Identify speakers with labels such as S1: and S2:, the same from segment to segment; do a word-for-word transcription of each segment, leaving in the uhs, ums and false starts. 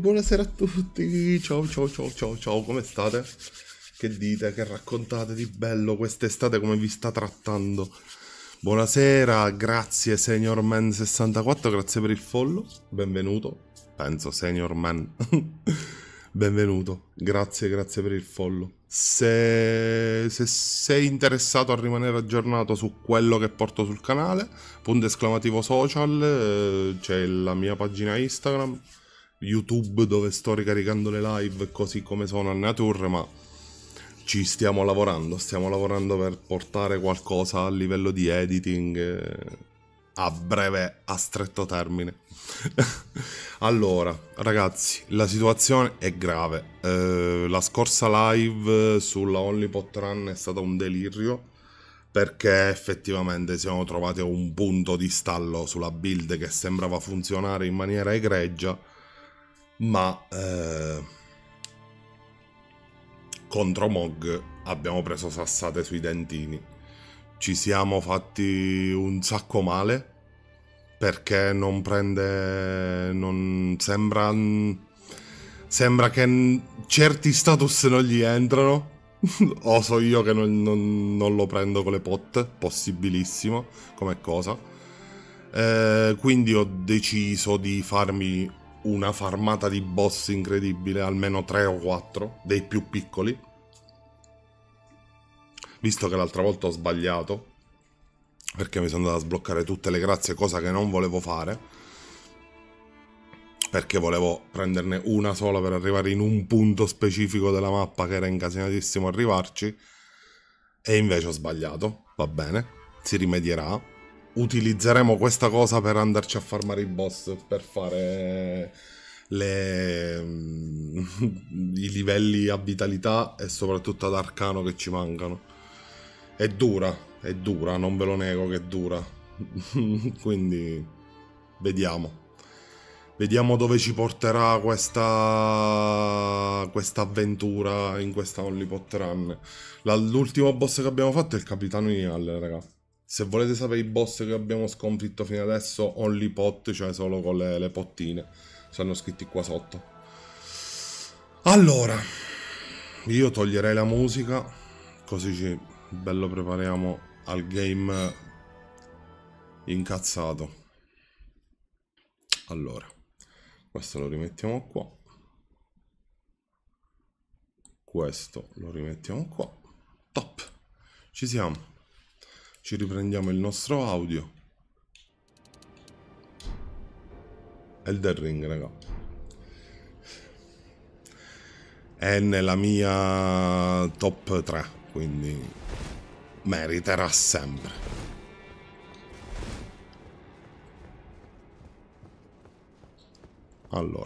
S1: buonasera a tutti. Ciao, ciao, ciao, ciao, ciao, come state? Che dite? Che raccontate di bello quest'estate? Come vi sta trattando? Buonasera, grazie Senior Man sessantaquattro, grazie per il follow. Benvenuto. Penso Senior Man. Benvenuto, grazie, grazie per il follow. Se, se sei interessato a rimanere aggiornato su quello che porto sul canale, punto esclamativo social, eh, c'è la mia pagina Instagram, YouTube dove sto ricaricando le live così come sono a nature, ma ci stiamo lavorando, stiamo lavorando per portare qualcosa a livello di editing eh, a breve, a stretto termine. Allora, ragazzi, la situazione è grave. Eh, la scorsa live sulla Only Pot Run è stata un delirio perché effettivamente siamo trovati a un punto di stallo sulla build che sembrava funzionare in maniera egregia, ma eh, contro Mog abbiamo preso sassate sui dentini. Ci siamo fatti un sacco male perché non prende, non sembra sembra che certi status non gli entrano. O so io che non, non, non lo prendo con le pot, possibilissimo come cosa. Eh, quindi ho deciso di farmi una farmata di boss incredibile, almeno tre o quattro dei più piccoli, visto che l'altra volta ho sbagliato perché mi sono andato a sbloccare tutte le grazie, cosa che non volevo fare, perché volevo prenderne una sola per arrivare in un punto specifico della mappa che era incasinatissimo arrivarci, e invece ho sbagliato. Va bene, si rimedierà. Utilizzeremo questa cosa per andarci a farmare i boss, per fare le... i livelli a vitalità e soprattutto ad arcano che ci mancano. È dura. È dura, non ve lo nego che è dura. Quindi vediamo. Vediamo dove ci porterà questa questa avventura in questa Only Pot Run. La, l'ultimo boss che abbiamo fatto è il Capitano Inial, raga. Se volete sapere i boss che abbiamo sconfitto fino adesso, Only Pot, cioè solo con le, le pottine, sono scritti qua sotto. Allora, io toglierei la musica, così ci bello prepariamo al game incazzato. Allora, questo lo rimettiamo qua, questo lo rimettiamo qua. Top, ci siamo. Ci riprendiamo il nostro audio. Elden Ring, raga, è nella mia top tre, quindi meriterà sempre. Allora,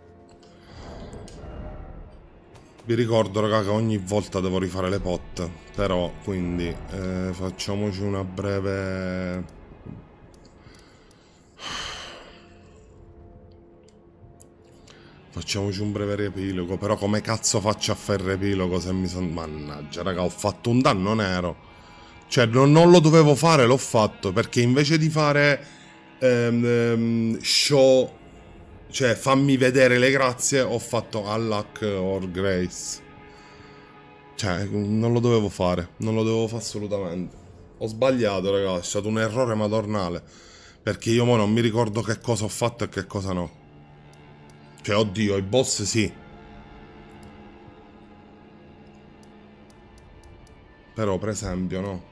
S1: vi ricordo, raga, che ogni volta devo rifare le pot, però quindi eh, facciamoci una breve facciamoci un breve riepilogo. Però come cazzo faccio a fare il riepilogo se mi sono... Mannaggia, raga, ho fatto un danno nero. Cioè non, non lo dovevo fare, l'ho fatto, perché invece di fare ehm, ehm, show, cioè fammi vedere le grazie, ho fatto Unluck or Grace. Cioè non lo dovevo fare, non lo dovevo fare assolutamente. Ho sbagliato, ragazzi, è stato un errore madornale, perché io mo non mi ricordo che cosa ho fatto e che cosa no. Cioè, oddio, i boss sì, però per esempio no.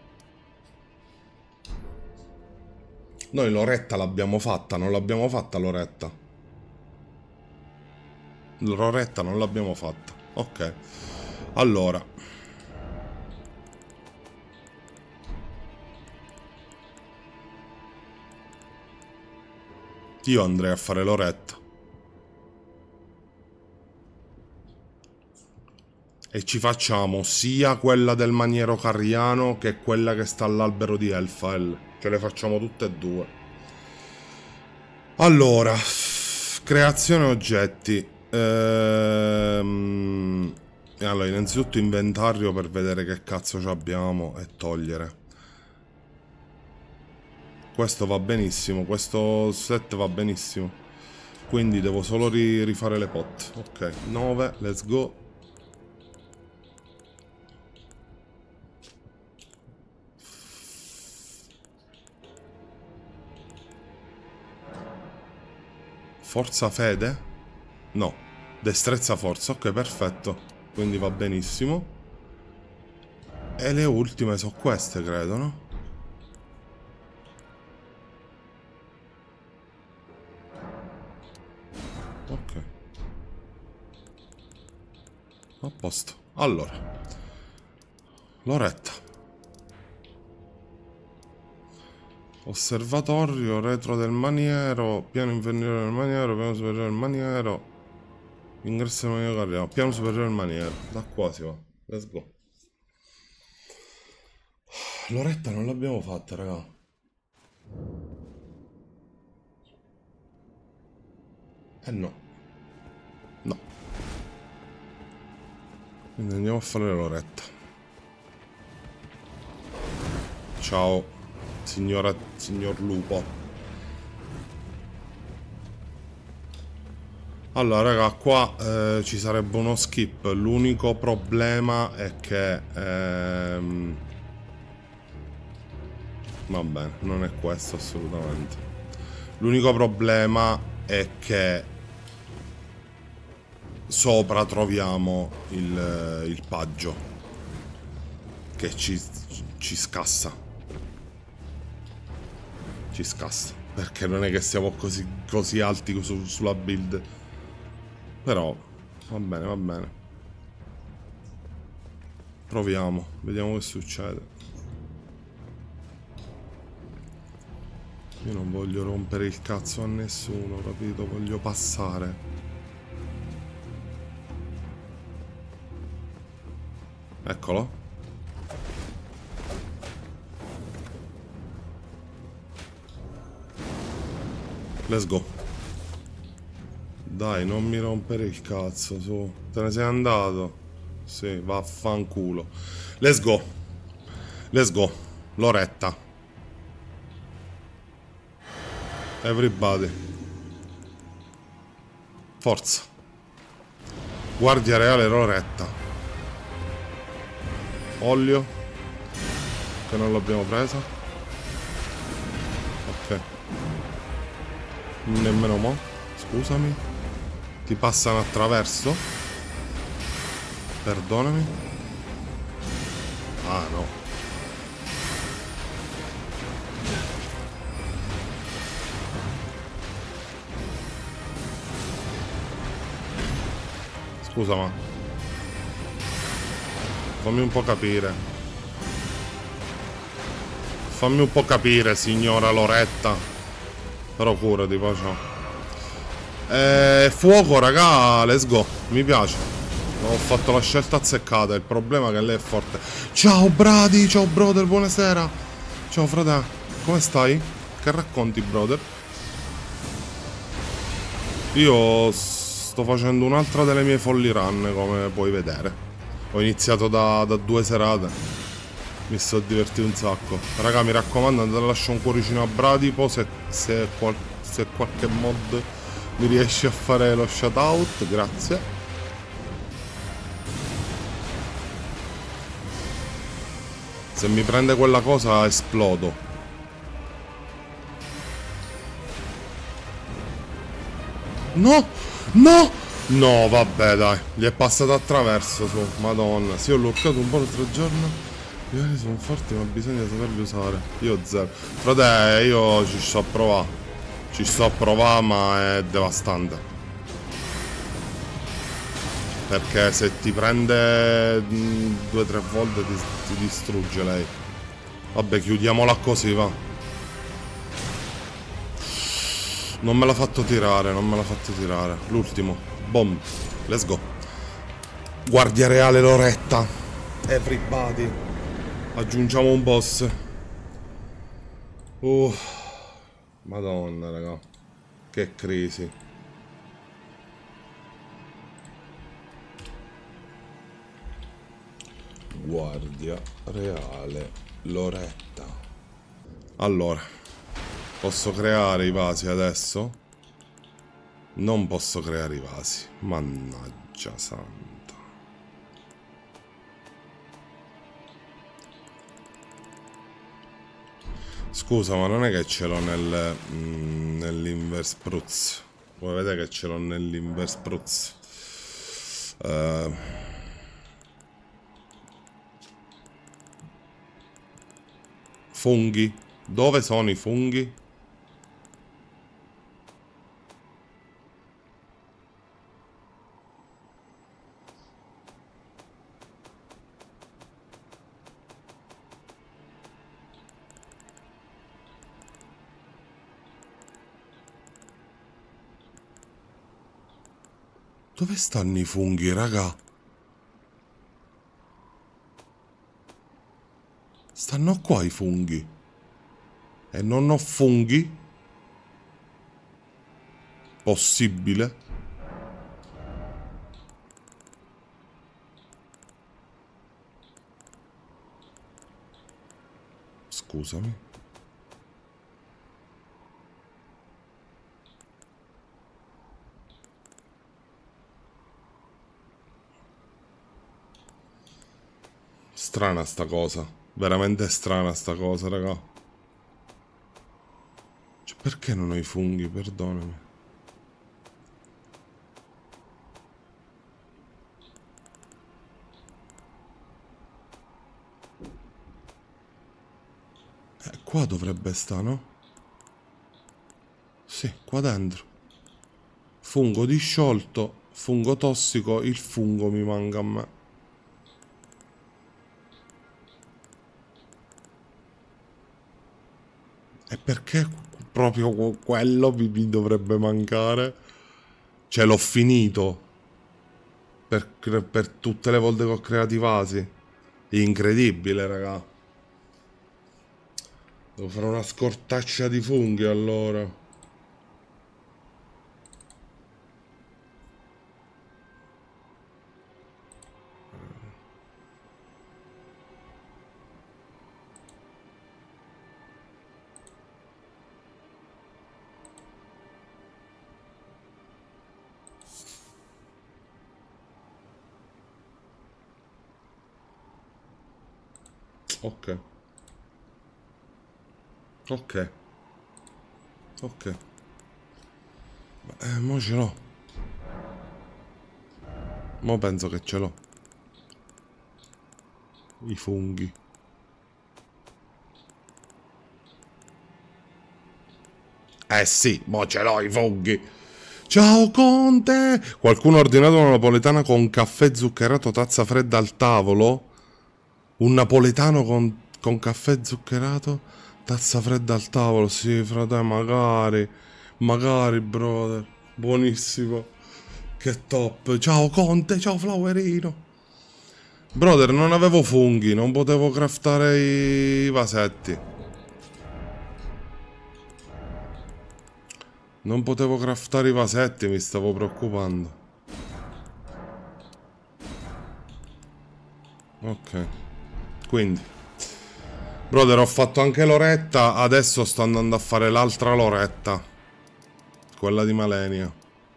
S1: Noi l'oretta l'abbiamo fatta, non l'abbiamo fatta l'oretta. L'oretta non l'abbiamo fatta. Ok. Allora. Io andrei a fare l'oretta. E ci facciamo sia quella del maniero carriano che quella che sta all'albero di Elfael. Ce le facciamo tutte e due. Allora. Creazione oggetti. Ehm... Allora, innanzitutto inventario per vedere che cazzo abbiamo e togliere. Questo va benissimo, questo set va benissimo. Quindi devo solo ri rifare le pot. Ok, nove, let's go. Forza fede? No. Destrezza forza. Ok, perfetto. Quindi va benissimo. E le ultime sono queste, credo, no? Ok. A posto. Allora. Loretta. Osservatorio, retro del maniero, piano inferiore del maniero, piano superiore del maniero. Ingresso del maniero carriera, piano superiore del maniero. Da qua si va. Let's go. Loretta non l'abbiamo fatta, raga. Eh no. No. Quindi andiamo a fare Loretta. Ciao, signora, signor lupo. Allora, raga, qua eh, ci sarebbe uno skip. L'unico problema è che... Ehm... Va bene, non è questo assolutamente. L'unico problema è che sopra troviamo il, il paggio che ci, ci scassa. Ci scassa. Perché non è che siamo così, così alti su, sulla build. Però va bene, va bene. Proviamo, vediamo che succede. Io non voglio rompere il cazzo a nessuno, capito? Voglio passare. Eccolo. Let's go. Dai, non mi rompere il cazzo, su. Te ne sei andato? Sì, vaffanculo. Let's go. Let's go. Loretta. Everybody. Forza. Guardia reale Loretta. Olio. Che non l'abbiamo presa. Ok. Nemmeno mo. Scusami. Ti passano attraverso. Perdonami. Ah no. Scusa, ma fammi un po' capire. Fammi un po' capire, signora Loretta. Però curati, poi ciao. Eh, fuoco, raga, let's go. Mi piace. Ho fatto la scelta azzeccata. Il problema è che lei è forte. Ciao, Brady. Ciao, brother. Buonasera. Ciao, frate. Come stai? Che racconti, brother? Io sto facendo un'altra delle mie folly run, come puoi vedere. Ho iniziato da, da due serate. Mi sto divertendo un sacco. Raga, mi raccomando, andate a lasciare un cuoricino a Bradipo. Se, se, qual, se qualche mod mi riesce a fare lo shoutout, grazie. Se mi prende quella cosa esplodo. No! No! No, vabbè, dai. Gli è passato attraverso, su. Madonna. Sì, ho lurcato un po' l'altro giorno. Gli ali sono forti, ma bisogna saperli usare. Io zero. Frate, io ci sto a provare. Ci sto a provare, ma è devastante. Perché se ti prende due o tre volte ti, ti distrugge lei. Vabbè, chiudiamola così, va. Non me l'ha fatto tirare, non me l'ha fatto tirare. L'ultimo. Boom. Let's go. Guardia reale Loretta. Everybody. Aggiungiamo un boss. Uh. Madonna, raga. Che crisi. Guardia reale Loretta. Allora, posso creare i vasi adesso? Non posso creare i vasi. Mannaggia santa. Scusa, ma non è che ce l'ho nel... Mm, nell'Inverspruz. Voi vedete che ce l'ho nell'Inverspruz. Uh, funghi. Dove sono i funghi? Dove stanno i funghi, raga? Stanno qua i funghi. E non ho funghi? Possibile? Scusami. Strana sta cosa. Veramente strana sta cosa, raga. Cioè, perché non ho i funghi? Perdonami. Eh, qua dovrebbe stare, no? Sì, qua dentro. Fungo disciolto, fungo tossico, il fungo mi manca a me. E perché proprio quello mi dovrebbe mancare? Cioè, l'ho finito. Per, per tutte le volte che ho creato i vasi. Incredibile, raga. Devo fare una scortaccia di funghi, allora. Ok. Ok. Ok. Eh, mo ce l'ho. Mo penso che ce l'ho. I funghi. Eh sì, mo ce l'ho i funghi. Ciao Conte! Qualcuno ha ordinato una napoletana con caffè zuccherato, tazza fredda al tavolo? Un napoletano con, con caffè zuccherato, tazza fredda al tavolo? Sì, frate, magari. Magari, brother. Buonissimo. Che top. Ciao Conte, ciao Flowerino. Brother, non avevo funghi, non potevo craftare i vasetti. Non potevo craftare i vasetti, mi stavo preoccupando. Ok. Quindi, brother, ho fatto anche l'oretta, adesso sto andando a fare l'altra l'oretta. Quella di Malenia.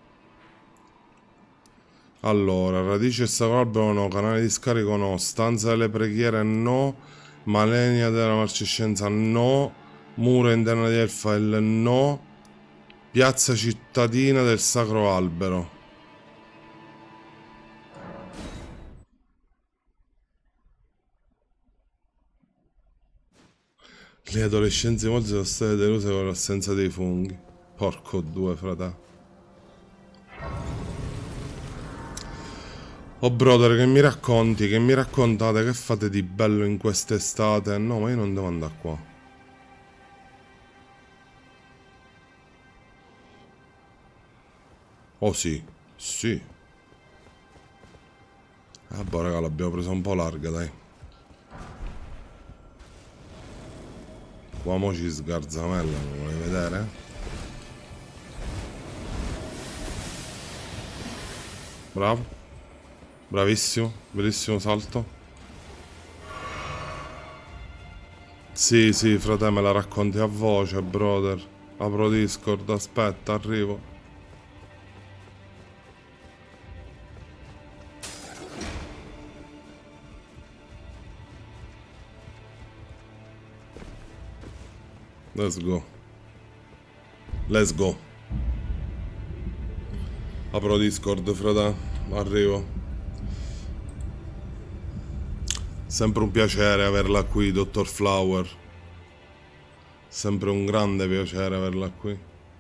S1: Allora, radice sacralbero no, canale di scarico no, stanza delle preghiere no, Malenia della marcescenza no, muro interno di Elfael no, piazza cittadina del Sacro Albero. Le adolescenze molti sono state deluse con l'assenza dei funghi. Porco due, frate. Oh brother, che mi racconti, che mi raccontate, che fate di bello in quest'estate? No, ma io non devo andare qua. Oh sì, sì. Ah boh raga, l'abbiamo presa un po' larga, dai. Qua mo ci sgarzamella, lo vuoi vedere? Bravo. Bravissimo, bellissimo salto. Sì, sì, frate, me la racconti a voce, brother. Apro Discord, aspetta, arrivo. Let's go. Let's go. Apro Discord, frate. Arrivo. Sempre un piacere averla qui, dottor Flower. Sempre un grande piacere averla qui.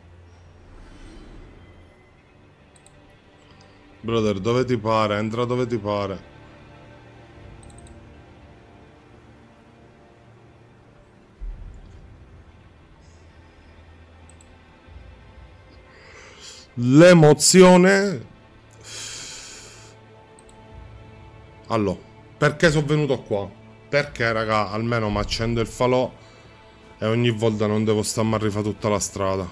S1: Brother, dove ti pare? Entra dove ti pare. L'emozione. Allora, perché sono venuto qua? Perché, raga, almeno mi accendo il falò e ogni volta non devo starmi a rifare tutta la strada.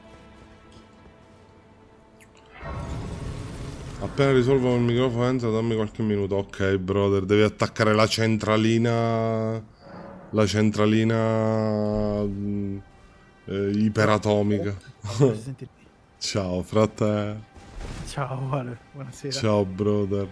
S1: Appena risolvo il microfono entra, dammi qualche minuto. Ok, brother, devi attaccare la centralina. La centralina eh, iperatomica. Ciao, frate.
S2: Ciao, Ale, buonasera.
S1: Ciao, brother.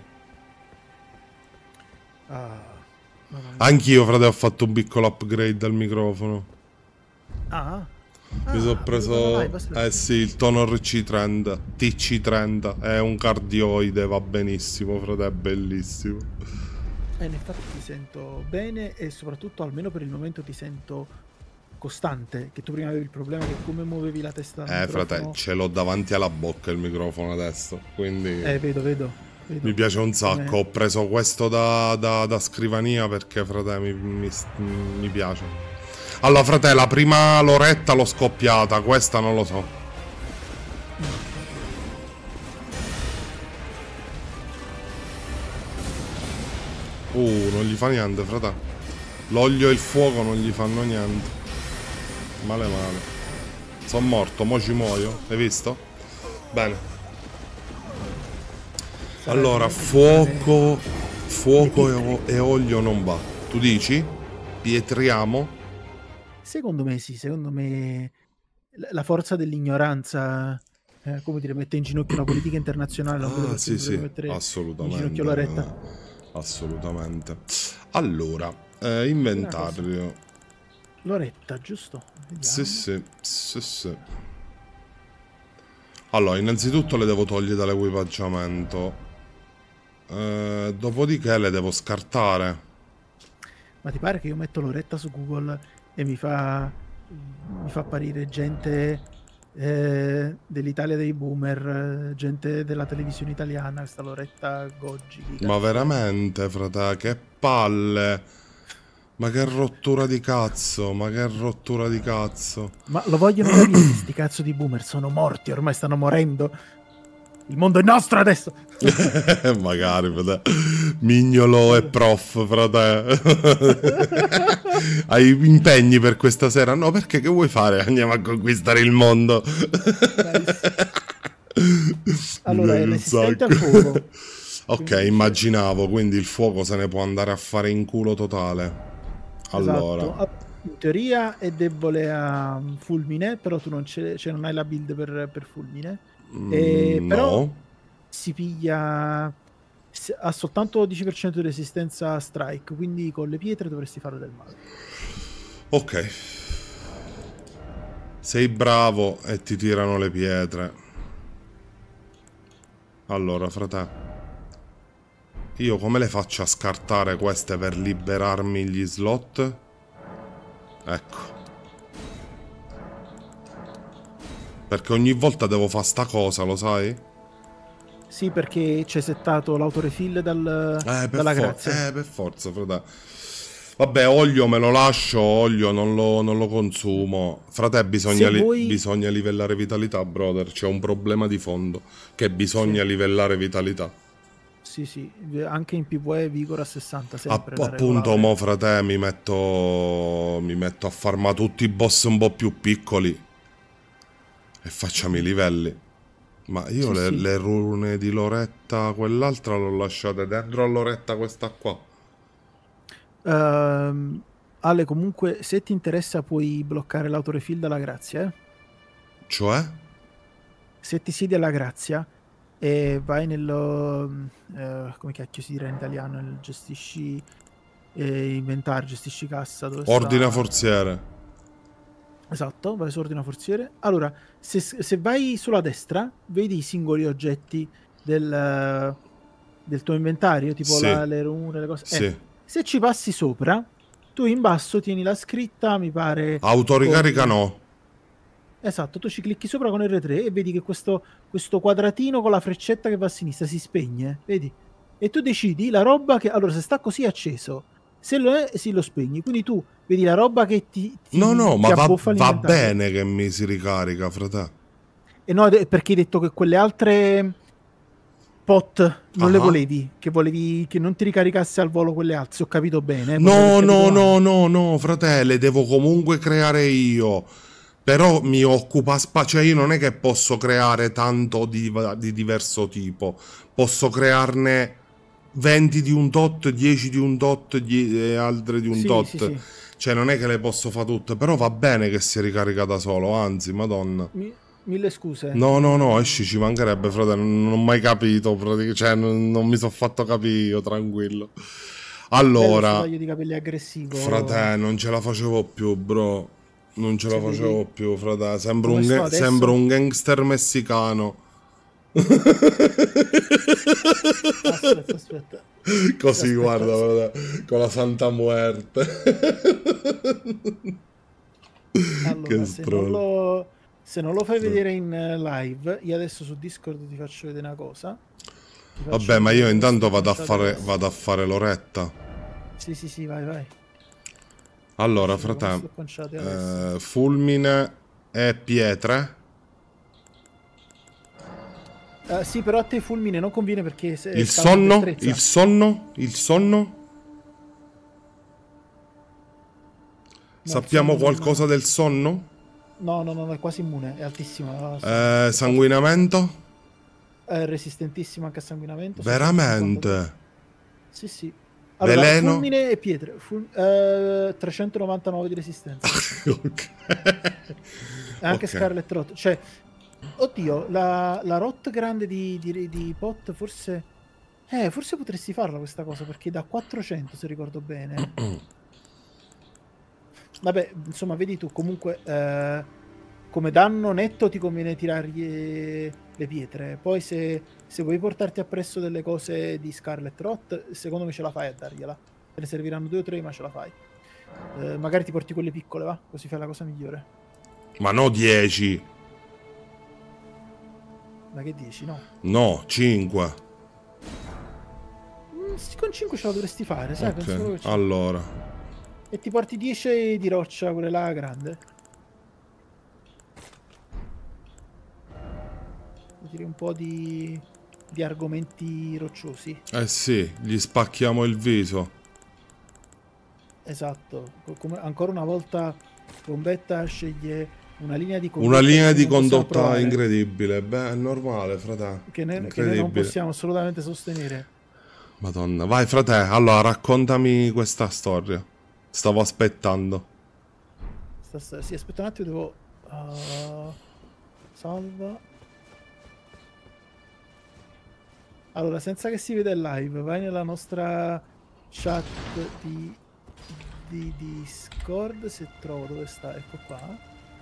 S2: Ah,
S1: Anch'io, frate, ho fatto un piccolo upgrade al microfono.
S2: Ah?
S1: Mi
S2: ah,
S1: sono preso... Eh sì, il Tonor C trenta, T C trenta. È un cardioide, va benissimo, frate, è bellissimo.
S2: Eh, infatti ti sento bene e soprattutto, almeno per il momento, ti sento costante. Che tu prima avevi il problema che come muovevi la testa dal
S1: Eh,
S2: microfono...
S1: frate, ce l'ho davanti alla bocca il microfono adesso, quindi...
S2: Eh, vedo, vedo. vedo.
S1: Mi piace un sacco.
S2: Come...
S1: Ho preso questo da, da, da scrivania perché, frate, mi, mi, mi piace. Allora, frate, la prima loretta l'ho scoppiata, questa non lo so. Uh, non gli fa niente, frate. L'olio e il fuoco non gli fanno niente. Male male. Sono morto, mo ci muoio. Hai visto? Bene. Allora, fuoco, fuoco e, e olio non va. Tu dici? Pietriamo?
S2: Secondo me sì, secondo me la forza dell'ignoranza, eh, come dire, mette in ginocchio la politica internazionale. Non vedo
S1: Ah,
S2: perché
S1: sì, sì,
S2: mettere
S1: assolutamente.
S2: in ginocchio la retta.
S1: Assolutamente. Allora, eh, inventario.
S2: Loretta, giusto? Vediamo.
S1: Sì, sì, sì, sì. Allora, innanzitutto le devo togliere dall'equipaggiamento. Eh, dopodiché le devo scartare.
S2: Ma ti pare che io metto Loretta su Google e mi fa, mi fa apparire gente eh, dell'Italia dei boomer, gente della televisione italiana, questa Loretta Goggi?
S1: Ma veramente, frate, che palle. Ma che rottura di cazzo, ma che rottura di cazzo.
S2: Ma lo vogliono capire, questi cazzo di boomer sono morti, ormai stanno morendo. Il mondo è nostro adesso.
S1: Magari, frate. Mignolo e prof, frate. Hai impegni per questa sera? No, perché che vuoi fare? Andiamo a conquistare il mondo.
S2: Allora, è resistente al fuoco.
S1: Ok, quindi... immaginavo, quindi il fuoco se ne può andare a fare in culo totale. Allora,
S2: esatto. In teoria è debole a fulmine, però tu non, c'è, cioè non hai la build per, per fulmine. E,
S1: mm,
S2: però
S1: no.
S2: si piglia, ha soltanto dieci per cento di resistenza a strike, quindi con le pietre dovresti fare del male.
S1: Ok. Sei bravo e ti tirano le pietre. Allora, frate, io come le faccio a scartare queste per liberarmi gli slot? Ecco. Perché ogni volta devo fare sta cosa, lo sai?
S2: Sì, perché c'è settato l'autorefill dal,
S1: eh,
S2: dalla
S1: for-
S2: grazia.
S1: Eh, per forza, frate. Vabbè, olio me lo lascio, olio non lo, non lo consumo. Frate, bisogna, li-
S2: voi...
S1: bisogna livellare vitalità, brother. C'è un problema di fondo, che bisogna sì. livellare vitalità.
S2: Sì, sì, anche in PvE Vigor a sessanta sempre.
S1: App- appunto, mo, frate, mi metto, mi metto a farmare tutti i boss un po' più piccoli e facciamo i livelli. Ma io sì, le, sì. le rune di Loretta, quell'altra l'ho lasciata dentro a Loretta, questa qua.
S2: Uh, Ale, comunque, se ti interessa puoi bloccare l'autorefill dalla grazia, eh?
S1: Cioè?
S2: Se ti siedi alla grazia e vai nello... Uh, come cacchio si dirà in italiano? Il gestisci eh, inventario, gestisci cassa. Dove
S1: Ordina
S2: sta...
S1: forziere.
S2: Esatto, vai su ordina forziere. Allora, se, se vai sulla destra, vedi i singoli oggetti del, del tuo inventario, tipo
S1: Sì,
S2: la, le rune, le cose.
S1: sì.
S2: Eh, se ci passi sopra, tu in basso tieni la scritta, mi pare...
S1: Autoricarica
S2: con-
S1: no.
S2: Esatto, tu ci clicchi sopra con R tre e vedi che questo, questo quadratino con la freccetta che va a sinistra si spegne, vedi? E tu decidi la roba che... Allora, se sta così acceso, se lo è, sì, lo spegni. Quindi tu vedi la roba che ti, ti,
S1: No, no,
S2: ti
S1: ma va,
S2: abboffa
S1: va
S2: l'inventario.
S1: bene che mi si ricarica, frate.
S2: E no, de- perché hai detto che quelle altre pot non le
S1: Ah.
S2: volevi, che volevi che non ti ricaricasse al volo quelle altre, se ho capito bene. eh,
S1: No,
S2: potrei aver
S1: no,
S2: capito
S1: no,
S2: male.
S1: no, no, fratelli, devo comunque creare io. Però mi occupa spazio, cioè io non è che posso creare tanto di, di diverso tipo. Posso crearne venti di un tot, dieci di un tot die- e altre di un
S2: Sì, sì,
S1: tot.
S2: sì.
S1: Cioè non è che le posso fare tutte, però va bene che si ricarica da solo, anzi, madonna.
S2: Mi- mille scuse.
S1: No, no, no,
S2: Non-
S1: esci, ci mancherebbe, fratello, non, non ho mai capito, pratic- cioè non, non mi sono fatto capire io, tranquillo.
S2: Bello sto
S1: Allora,
S2: taglio di capelli aggressivo.
S1: frate, non ce la facevo più, bro. Non ce la
S2: Se vedi-
S1: facevo più, frate. Sembro
S2: come
S1: un,
S2: sto
S1: ga-
S2: adesso?
S1: sembro un gangster messicano.
S2: Aspetta, aspetta.
S1: Così,
S2: Aspetta,
S1: guarda,
S2: aspetta.
S1: frate, con la Santa Muerte.
S2: Allora,
S1: Che
S2: se non,
S1: stronzo.
S2: lo, se non lo fai vedere in eh, live, io adesso su Discord ti faccio vedere una cosa. Ti faccio
S1: Vabbè, ma
S2: vedere
S1: io
S2: come
S1: intanto
S2: sto
S1: vado a
S2: conciato
S1: fare,
S2: adesso.
S1: vado a fare l'oretta.
S2: Sì, sì, sì, vai, vai.
S1: Allora,
S2: Faccio vedere come
S1: frate,
S2: sto conciato adesso.
S1: eh, fulmine e pietre.
S2: Eh, sì, però a te fulmine non conviene perché se
S1: Il
S2: scalda
S1: sonno?
S2: destrezza.
S1: Il sonno? Il sonno?
S2: No, il
S1: Sappiamo
S2: sonno non-
S1: qualcosa del sonno?
S2: No, no, no, no, è quasi immune, è altissima.
S1: Eh, sanguinamento?
S2: È resistentissima anche a sanguinamento.
S1: Veramente?
S2: Sì, sì. Allora,
S1: Veleno?
S2: fulmine e pietre. Ful- eh, trecentonovantanove di resistenza.
S1: Ok.
S2: E anche
S1: Ok.
S2: Scarlet Rot. Cioè, oddio, la, la Rot grande di, di, di Pot forse... Eh, forse potresti farla questa cosa, perché da quattrocento, se ricordo bene. Vabbè, insomma, vedi tu, comunque, eh, come danno netto ti conviene tirargli le pietre. Poi se, se vuoi portarti appresso delle cose di Scarlet Rot, secondo me ce la fai a dargliela. Te ne serviranno due o tre, ma ce la fai. Eh, magari ti porti quelle piccole, va? Così fai la cosa migliore.
S1: Ma no dieci.
S2: Ma che dici, no?
S1: No, cinque.
S2: Mm, sì, con cinque ce la dovresti fare, sai? Penso proprio
S1: Ok,
S2: che ce-
S1: allora.
S2: E ti porti dieci di roccia, quelle là grande. Mi tiri un po' di, di argomenti rocciosi.
S1: Eh sì, gli spacchiamo il viso.
S2: Esatto. Co- Come, ancora una volta Bombetta sceglie una linea di condotta
S1: Una linea
S2: che
S1: di
S2: non possiamo
S1: condotta
S2: approvare,
S1: incredibile. Beh, è normale, frate.
S2: che, ne- che noi non
S1: Incredibile.
S2: possiamo assolutamente sostenere.
S1: Madonna. Vai, frate. Allora, raccontami questa storia. Stavo aspettando.
S2: Sta- sta- sì, aspetta un attimo, devo... uh, salva. Allora, senza che si veda il live, vai nella nostra chat di, di Discord, se trovo dove sta, ecco qua.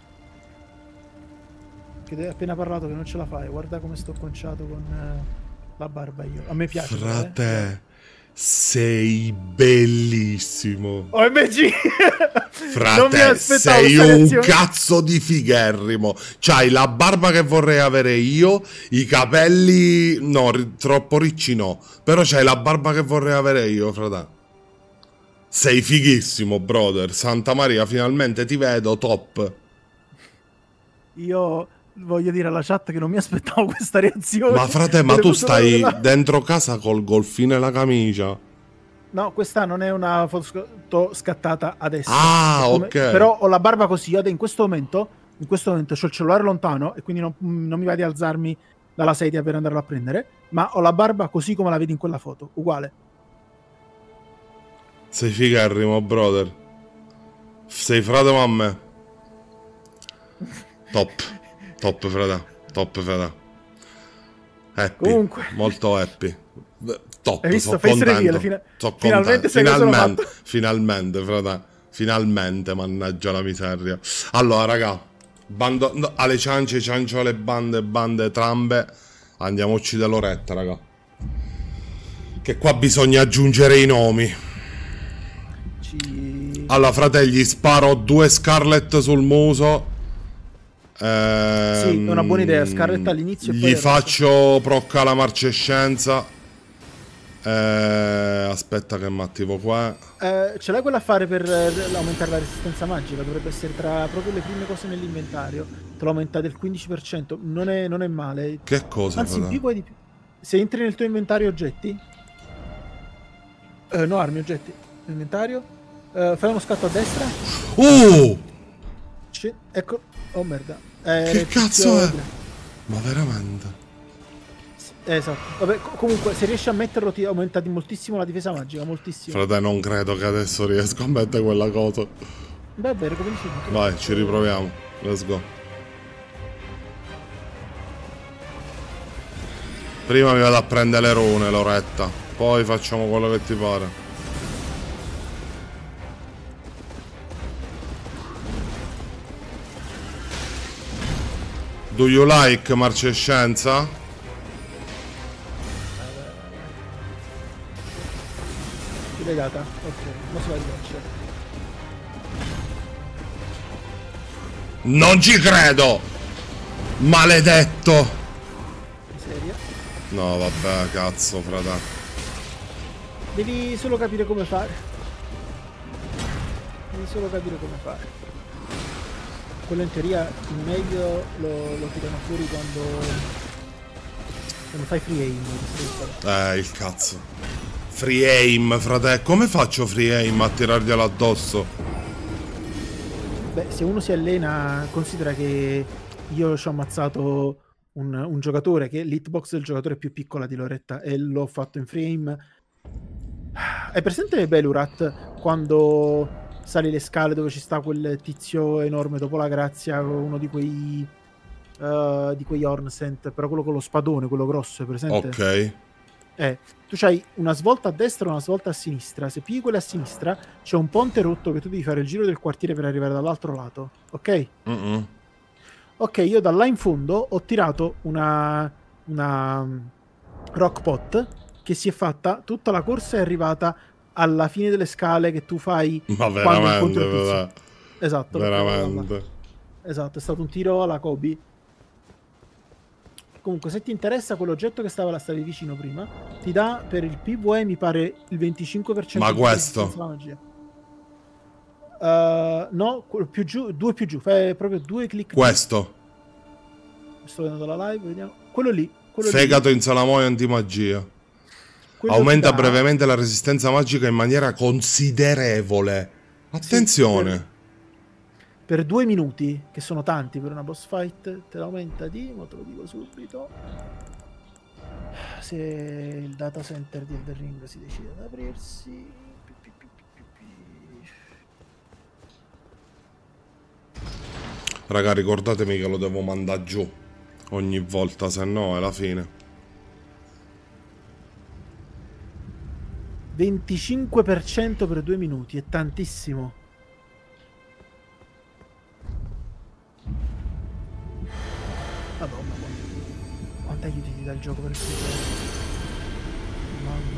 S2: Che hai appena parlato che non ce la fai, guarda come sto conciato con eh, la barba io. A me piace. però, eh.
S1: Frate, sei bellissimo.
S2: O M G!
S1: Frate,
S2: Non mi aspettavo
S1: sei
S2: questa
S1: un
S2: reazione.
S1: cazzo di figherrimo. C'hai la barba che vorrei avere io, i capelli... No, ri- troppo ricci no. Però c'hai la barba che vorrei avere io, frate. Sei fighissimo, brother. Santa Maria, finalmente ti vedo, top.
S2: Io voglio dire alla chat che non mi aspettavo questa reazione.
S1: Ma frate, ma
S2: Volevo
S1: tu
S2: solo
S1: stai
S2: vedere-
S1: dentro casa col golfino e la camicia?
S2: No, questa non è una foto scattata adesso.
S1: Ah,
S2: È come-
S1: ok.
S2: Però ho la barba così, io in questo momento, in questo momento c'ho il cellulare lontano e quindi non, non mi va di alzarmi dalla sedia per andarlo a prendere, ma ho la barba così come la vedi in quella foto, uguale.
S1: Sei figarrimo, brother. Sei frate a me. Top. Top, frate. Top, frate. Happy.
S2: Comunque.
S1: Molto happy. Beh, top.
S2: Hai visto?
S1: Sono
S2: Face
S1: contento.
S2: reveal, fina-
S1: Sono
S2: finalmente
S1: contento.
S2: sai cosa ho
S1: Finalmente.
S2: fatto.
S1: Finalmente, frate. Finalmente, mannaggia la miseria. Allora, raga, bando, no, alle ciance, cianciole, bande, bande, trambe. Andiamoci da Loretta, raga. Che qua bisogna aggiungere i nomi.
S2: Ci...
S1: Allora, fratelli, sparo due Scarlet sul muso. Ehm,
S2: Sì, è una buona idea. Scarlet all'inizio e poi
S1: Gli
S2: il resto.
S1: faccio procca la marcescenza. Eh, aspetta che mi attivo qua.
S2: Eh, ce l'hai quella a fare per eh, aumentare la resistenza magica? Dovrebbe essere tra proprio le prime cose nell'inventario. Te lo aumenta del quindici per cento. Non è, non è male.
S1: Che cosa?
S2: Anzi, in
S1: fratello?
S2: più poi di più. Se entri nel tuo inventario oggetti. Eh, no, armi, oggetti. Inventario. Eh, fai uno scatto a destra.
S1: Uh!
S2: C- ecco. Oh merda. Eh,
S1: Che cazzo
S2: tizio-
S1: è? Ma veramente?
S2: Eh, esatto. Vabbè, co- comunque, se riesci a metterlo ti aumenta di moltissimo la difesa magica. Moltissimo.
S1: Frate, non credo che adesso riesco a mettere quella cosa.
S2: Beh, bene, come dici tu.
S1: Vai, ci riproviamo. Let's go. Prima mi vado a prendere le rune, Loretta. Poi facciamo quello che ti pare. Do you like marcescenza?
S2: Chi l'hai data? Ok, non si va di faccia.
S1: Non ci credo! Maledetto!
S2: Miseria.
S1: No, vabbè, cazzo, frate.
S2: Devi solo capire come fare. Devi solo capire come fare. Quello in teoria il meglio lo, lo tirano fuori quando, quando fai free aim.
S1: Eh, il cazzo. Free aim, frate. Come faccio free aim a tirarglielo addosso?
S2: Beh, se uno si allena, considera che io ci ho ammazzato un, un giocatore che l'hitbox del giocatore è più piccola di Loretta e l'ho fatto in free aim. Hai presente Belurat quando sali le scale dove ci sta quel tizio enorme dopo la grazia, uno di quei uh, di quegli Ornsent, però quello con lo spadone, quello grosso, è presente?
S1: Ok.
S2: Eh, tu c'hai una svolta a destra e una svolta a sinistra. Se pigli quella a sinistra c'è un ponte rotto che tu devi fare il giro del quartiere per arrivare dall'altro lato, ok?
S1: Mm-mm.
S2: Ok, io da là in fondo ho tirato una una um, rock pot che si è fatta tutta la corsa, è arrivata alla fine delle scale che tu fai
S1: Ma
S2: quando incontri
S1: veramente,
S2: il tizio.
S1: frate.
S2: Esatto.
S1: Veramente.
S2: Esatto, è stato un tiro alla Kobe. Comunque, se ti interessa quell'oggetto che stava là, stavi vicino prima, ti dà per il P V E mi pare il venticinque per cento
S1: Ma
S2: di
S1: questo?
S2: resistenza alla magia. Uh, no, quello più giù, due più giù, fai proprio due clic.
S1: Questo.
S2: Sto vedendo la live, vediamo. Quello lì. Quello
S1: Fegato
S2: lì.
S1: in salamoia antimagia.
S2: Quello
S1: Aumenta
S2: ti dà-
S1: brevemente la resistenza magica in maniera considerevole. Attenzione.
S2: per due minuti, che sono tanti per una boss fight, te l'aumenta di, ma te lo dico subito, se il data center di Elden Ring si decide ad aprirsi.
S1: Raga, ricordatemi che lo devo mandare giù ogni volta, se no è la fine.
S2: venticinque per cento per due minuti, è tantissimo. Madonna, quanti aiuti ti dà il gioco per il tutorial? Mamma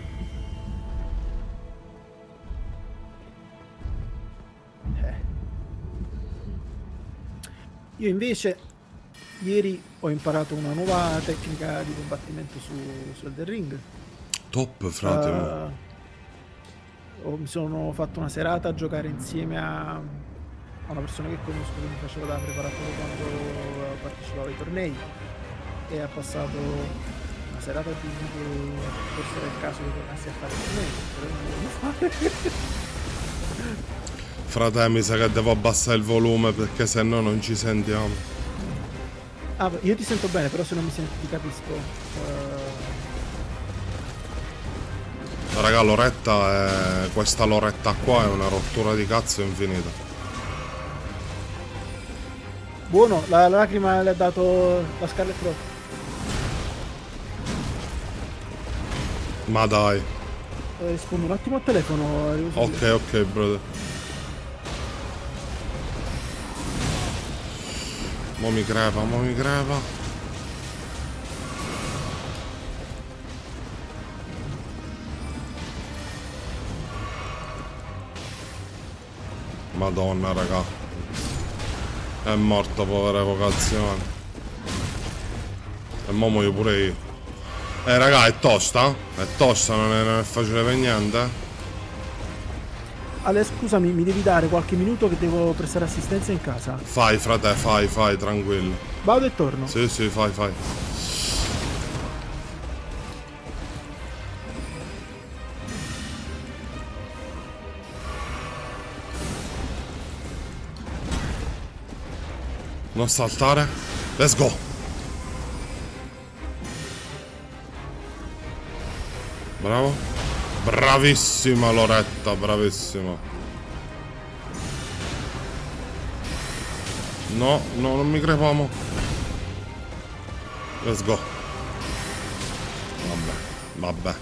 S2: mia. Eh. Io invece ieri ho imparato una nuova tecnica di combattimento su, su Elden Ring.
S1: Top, frate.
S2: Uh, ho- mi sono fatto una serata a giocare insieme a, a una persona che conosco che mi faceva da preparatore quando partecipavo ai tornei e ha passato una serata a dirmi che forse era il caso che tornassi a fare tornei, però non lo voglio fare.
S1: Frate, mi sa che devo abbassare il volume perché se no non ci sentiamo.
S2: Ah, io ti sento bene, però se non mi senti ti capisco. Uh,
S1: Raga, Loretta è... questa Loretta qua è una rottura di cazzo infinita.
S2: buono, la, la lacrima le ha dato la Scarlet Pro.
S1: Ma dai.
S2: Eh, rispondo un attimo al telefono. arrivo subito.
S1: Ok, ok, brother. Mo mi crepa, mo mi crepa. Madonna, raga. È morto, povera evocazione. E mo muoio pure io. Eh, raga, è tosta? È tosta, non è, non è facile per niente.
S2: Ale, scusami, mi devi dare qualche minuto che devo prestare assistenza in casa.
S1: Fai, frate, fai, fai, tranquillo.
S2: Vado e torno.
S1: Sì, sì, fai, fai. Non saltare. Let's go. Bravo. Bravissima Loretta, bravissima. No, no, non mi crepamo. Let's go. Vabbè, vabbè.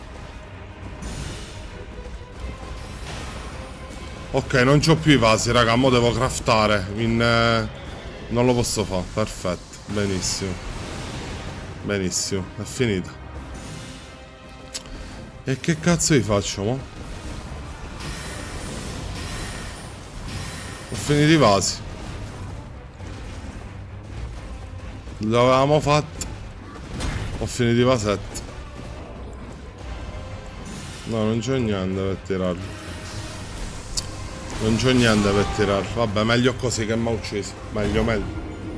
S1: Ok, non c'ho più i vasi, raga, mo devo craftare. In, eh, non lo posso fare, perfetto. Benissimo. Benissimo, è finita. E che cazzo vi faccio, mo? Ho finito i vasi. L'avevamo fatto. Ho finito i vasetti. No, non c'ho niente per tirarli. Non c'ho niente per tirarli. Vabbè, meglio così che mi ha ucciso. Meglio, meglio.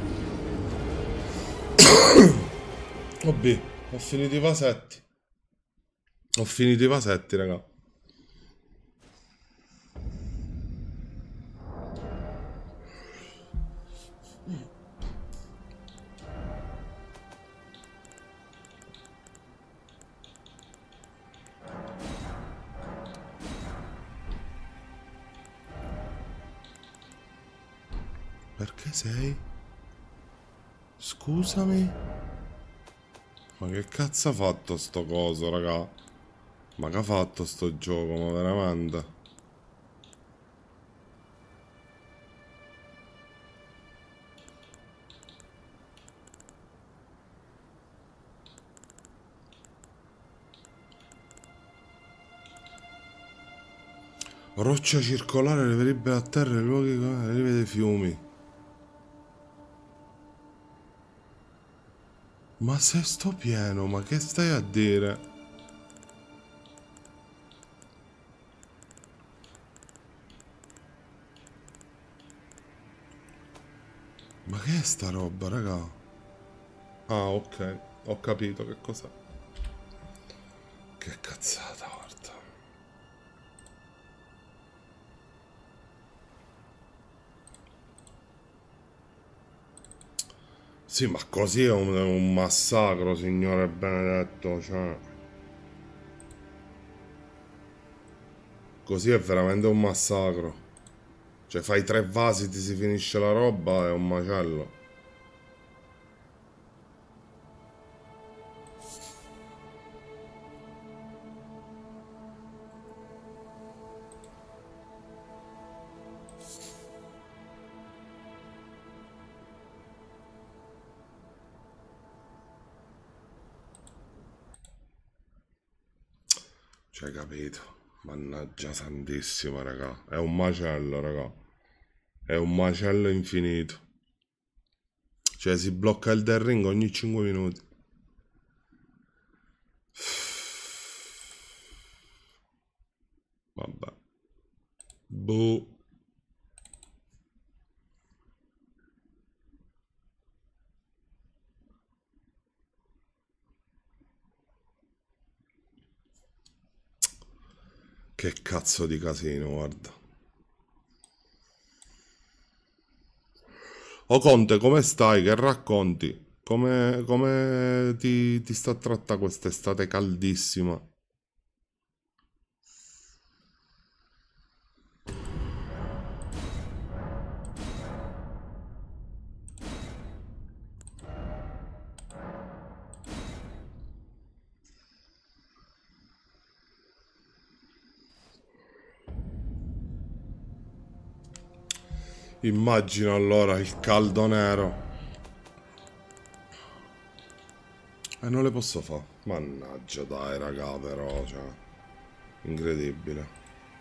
S1: Vabbè, ho finito i vasetti. Ho finito i vasetti, raga. Perché sei? Scusami. Ma che cazzo ha fatto sto coso, raga? Ma che ha fatto sto gioco, ma veramente? Roccia circolare, reperibile a terra, i luoghi, le rive dei fiumi. Ma se sto pieno, ma che stai a dire? Ma che è sta roba, raga? Ah, ok, ho capito che cos'è. Che cazzata, guarda. Sì, ma così è un, è un massacro, signore benedetto, cioè... Così è veramente un massacro. Cioè, fai tre vasi, ti si finisce la roba, è un macello. Cioè, capito? Mannaggia santissima, raga. È un macello, raga. È un macello infinito. Cioè, si blocca il Elden Ring ogni cinque minuti. Vabbè. Boh. Che cazzo di casino, guarda. O Conte, come stai? Che racconti? Come, come ti, ti sta a trattare quest'estate caldissima? Immagino allora il caldo nero. E non le posso fare. Mannaggia, dai, raga, però, cioè... Incredibile.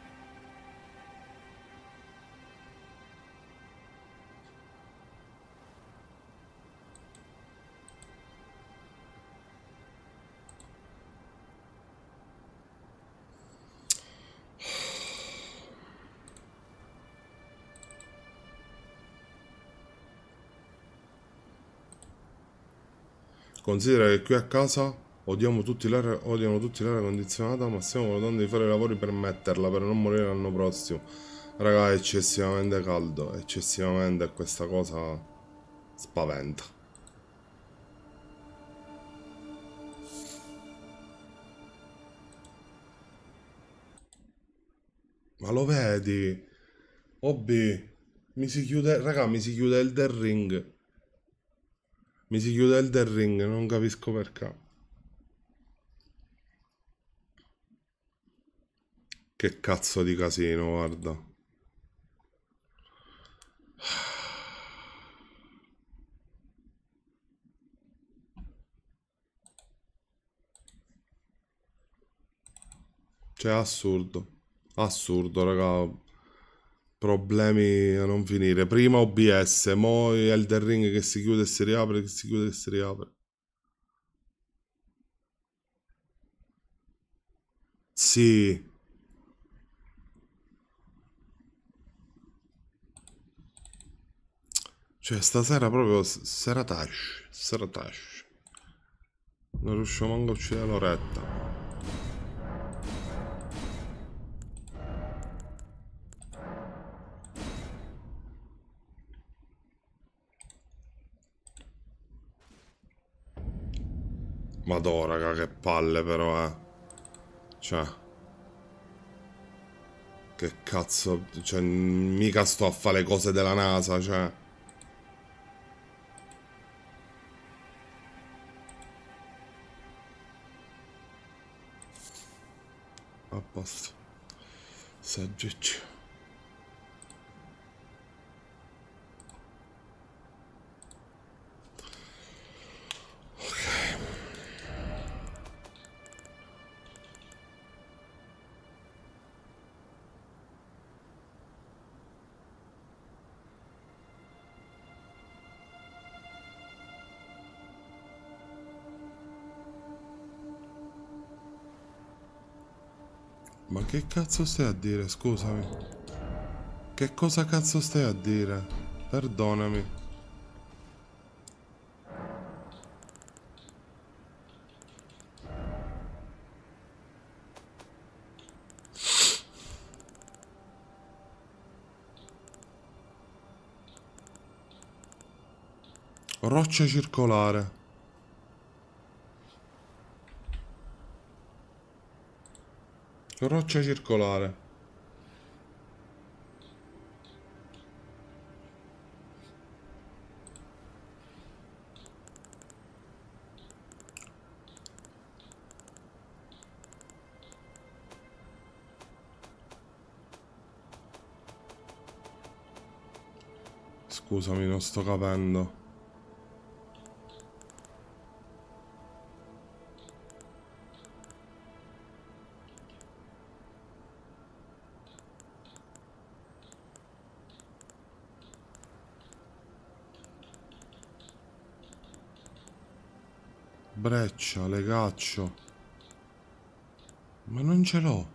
S1: Considera che qui a casa odiamo tutti l'aria, odiano tutti l'aria condizionata, ma stiamo valutando di fare i lavori per metterla, per non morire l'anno prossimo. Raga, è eccessivamente caldo, eccessivamente, e questa cosa spaventa. Ma lo vedi? Obi, mi si chiude, raga, mi si chiude il Elden Ring. Mi si chiude il Elden Ring, non capisco perché. Che cazzo di casino, guarda. Cioè, assurdo. Assurdo, raga. Problemi a non finire. Prima O B S, mo Elden Ring che si chiude e si riapre, che si chiude e si riapre. Sì. Cioè, stasera proprio seratash, seratash. Non riusciamo manco a uccidere l'oretta. Madò, raga, che palle però, eh. Cioè... Che cazzo... Cioè, mica sto a fare le cose della NASA, cioè... A posto. Saggeccio. Ma che cazzo stai a dire, scusami? Che cosa cazzo stai a dire? Perdonami. Roccia circolare. Roccia circolare. Scusami, non sto capendo. Breccia, legaccio. Ma non ce l'ho.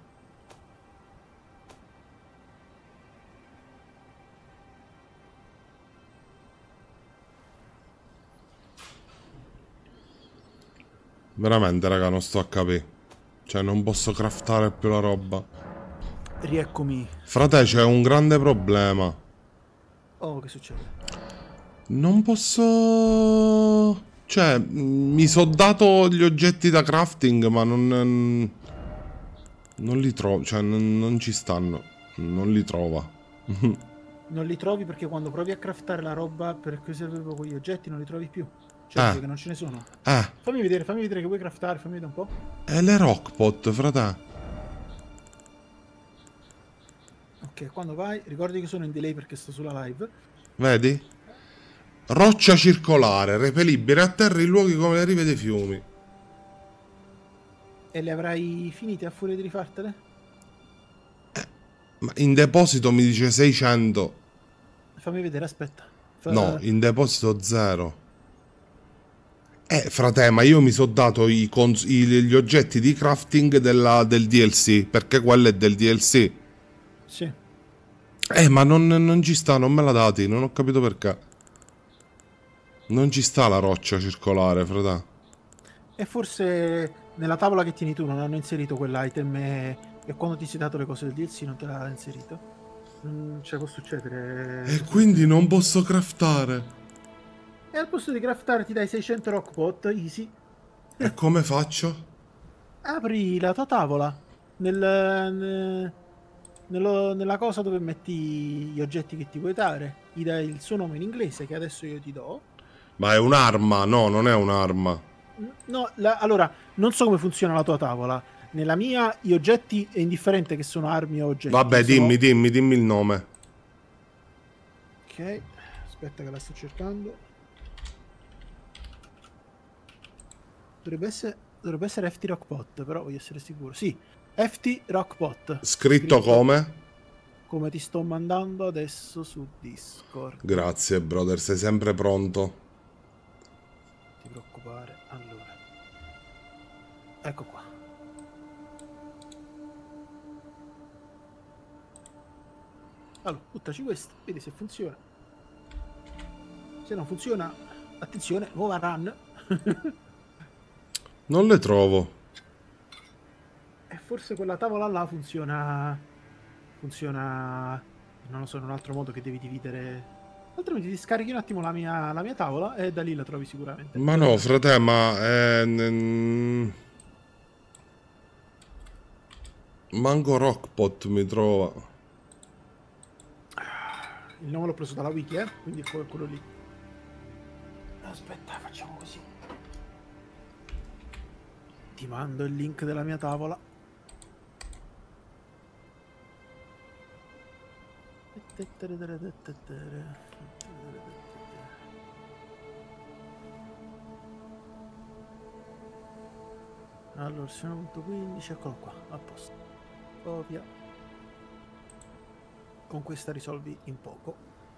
S1: Veramente, raga, non sto a capire. Cioè, non posso craftare più la roba.
S2: Rieccomi.
S1: Frate, c'è un grande problema.
S2: Oh, che succede?
S1: Non posso... Cioè, mi sono dato gli oggetti da crafting, ma non... Non li trovo, cioè, non, non ci stanno. Non li trova.
S2: Non li trovi perché quando provi a craftare la roba per cui servono quegli oggetti non li trovi più. Cioè,
S1: Eh.
S2: che non ce ne sono.
S1: Eh,
S2: Fammi vedere, fammi vedere che vuoi craftare, fammi vedere un po'.
S1: è le rockpot, frate.
S2: Ok, quando vai, ricordi che sono in delay perché sto sulla live.
S1: Vedi? Roccia circolare, repelibile a terra in luoghi come le rive dei fiumi.
S2: E le avrai finite a furia di rifartele?
S1: Ma in deposito mi dice seicento.
S2: Fammi vedere, aspetta. Fa...
S1: No, in deposito zero. Eh, frate, ma io mi sono dato i cons- i- gli oggetti di crafting della- del D L C, perché quello è del D L C.
S2: Sì.
S1: Eh, ma non, non ci sta, non me l'ha dati, non ho capito perché. Non ci sta la roccia circolare, frate.
S2: E forse nella tavola che tieni tu non hanno inserito quell'item e, e quando ti sei dato le cose del D L C non te l'ha inserito? Mm, cioè, può succedere.
S1: E quindi non posso craftare.
S2: E al posto di craftare ti dai seicento rockpot, easy.
S1: E come faccio?
S2: Apri la tua tavola nel, ne- nello- nella cosa dove metti gli oggetti che ti vuoi dare. Gli dai il suo nome in inglese che adesso io ti do.
S1: Ma è un'arma? No, non è un'arma.
S2: No, la- allora, non so come funziona la tua tavola. Nella mia gli oggetti è indifferente che sono armi o oggetti.
S1: Vabbè,
S2: sono...
S1: dimmi, dimmi, dimmi il nome.
S2: Ok, aspetta che la sto cercando. Dovrebbe essere, dovrebbe essere F T Rockpot, però voglio essere sicuro. Sì, F T Rockpot.
S1: Scritto,
S2: Scritto
S1: come?
S2: come ti sto mandando adesso su Discord.
S1: Grazie, brother, sei sempre pronto.
S2: Non ti preoccupare. Allora. Ecco qua. Allora, buttaci questo, vedi se funziona. Se non funziona, attenzione, nuova run.
S1: Non le trovo.
S2: E forse quella tavola là funziona... Funziona... Non lo so, in un altro modo che devi dividere... Altrimenti ti scarichi un attimo la mia, la mia tavola e da lì la trovi sicuramente.
S1: Ma no, frate, ma... È... Mango Rockpot mi trova.
S2: Il nome l'ho preso dalla wiki, eh? Quindi è quello lì. Aspetta, facciamo così. Ti mando il link della mia tavola. Allora, versione uno punto quindici, eccolo qua, a posto. Copia. Con questa risolvi in poco.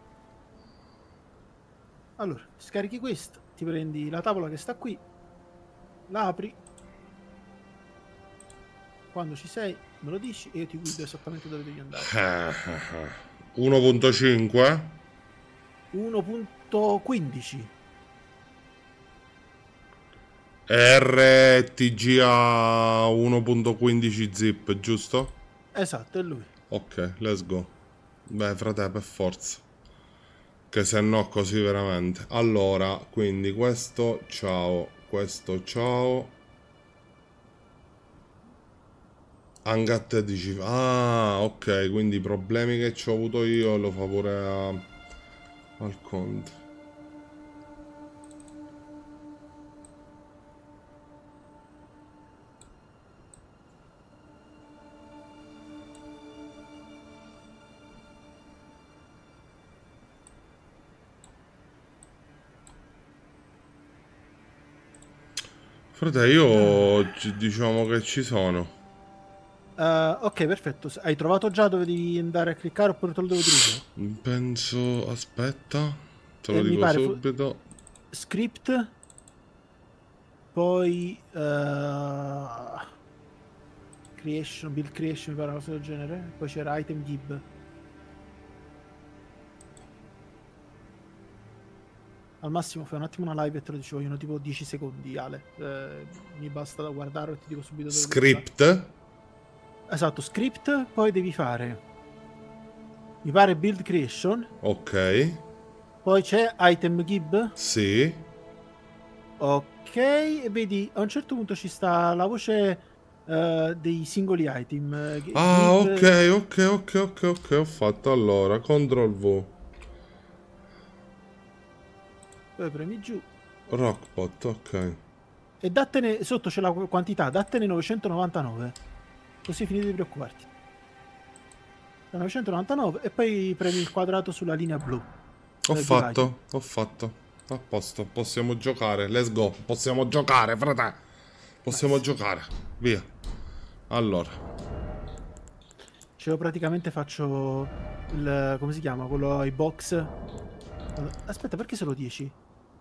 S2: Allora, scarichi questo, ti prendi la tavola che sta qui, la apri. Quando ci sei, me lo dici e io ti guido esattamente dove devi andare.
S1: uno punto cinque?
S2: uno punto quindici.
S1: R T G A uno punto quindici zip, giusto?
S2: Esatto, è lui.
S1: Ok, let's go. Beh, frate, per forza. Che se no così veramente. Allora, quindi questo ciao, questo ciao. Anche a te dici... Ah, ok, quindi i problemi che ci ho avuto io lo fa pure a... al conto. Frate, io ci- diciamo che ci sono.
S2: Uh, ok, perfetto. Hai trovato già dove devi andare a cliccare oppure te lo devo dire?
S1: Penso... Aspetta, te lo
S2: Eh, mi
S1: dico
S2: pare fu-
S1: subito.
S2: Script, poi uh, creation, build creation, mi pare una cosa del genere. Poi c'era item gib. Al massimo fai un attimo una live e te lo dicevo, vogliono tipo dieci secondi, Ale. Eh, mi basta da guardare e ti dico subito dove
S1: Script.
S2: Esatto, script, poi devi fare, mi pare, build creation.
S1: Ok.
S2: Poi c'è item gib.
S1: Sì.
S2: Ok, e vedi, a un certo punto ci sta la voce uh, dei singoli item.
S1: Ah,
S2: Gib...
S1: ok, ok, ok, ok, ok, ho fatto allora, control V.
S2: Poi premi giù.
S1: Rockpot, ok.
S2: E dattene, sotto c'è la quantità, dattene novecentonovantanove. Così finite di preoccuparti. novecentonovantanove e poi premi il quadrato sulla linea blu.
S1: Ho fatto, ho fatto. A posto, possiamo giocare, let's go. Possiamo giocare, frate. Possiamo
S2: Nice.
S1: giocare. Via. Allora.
S2: Cioè, io praticamente faccio il... come si chiama? Quello ai box. Aspetta, perché solo dieci?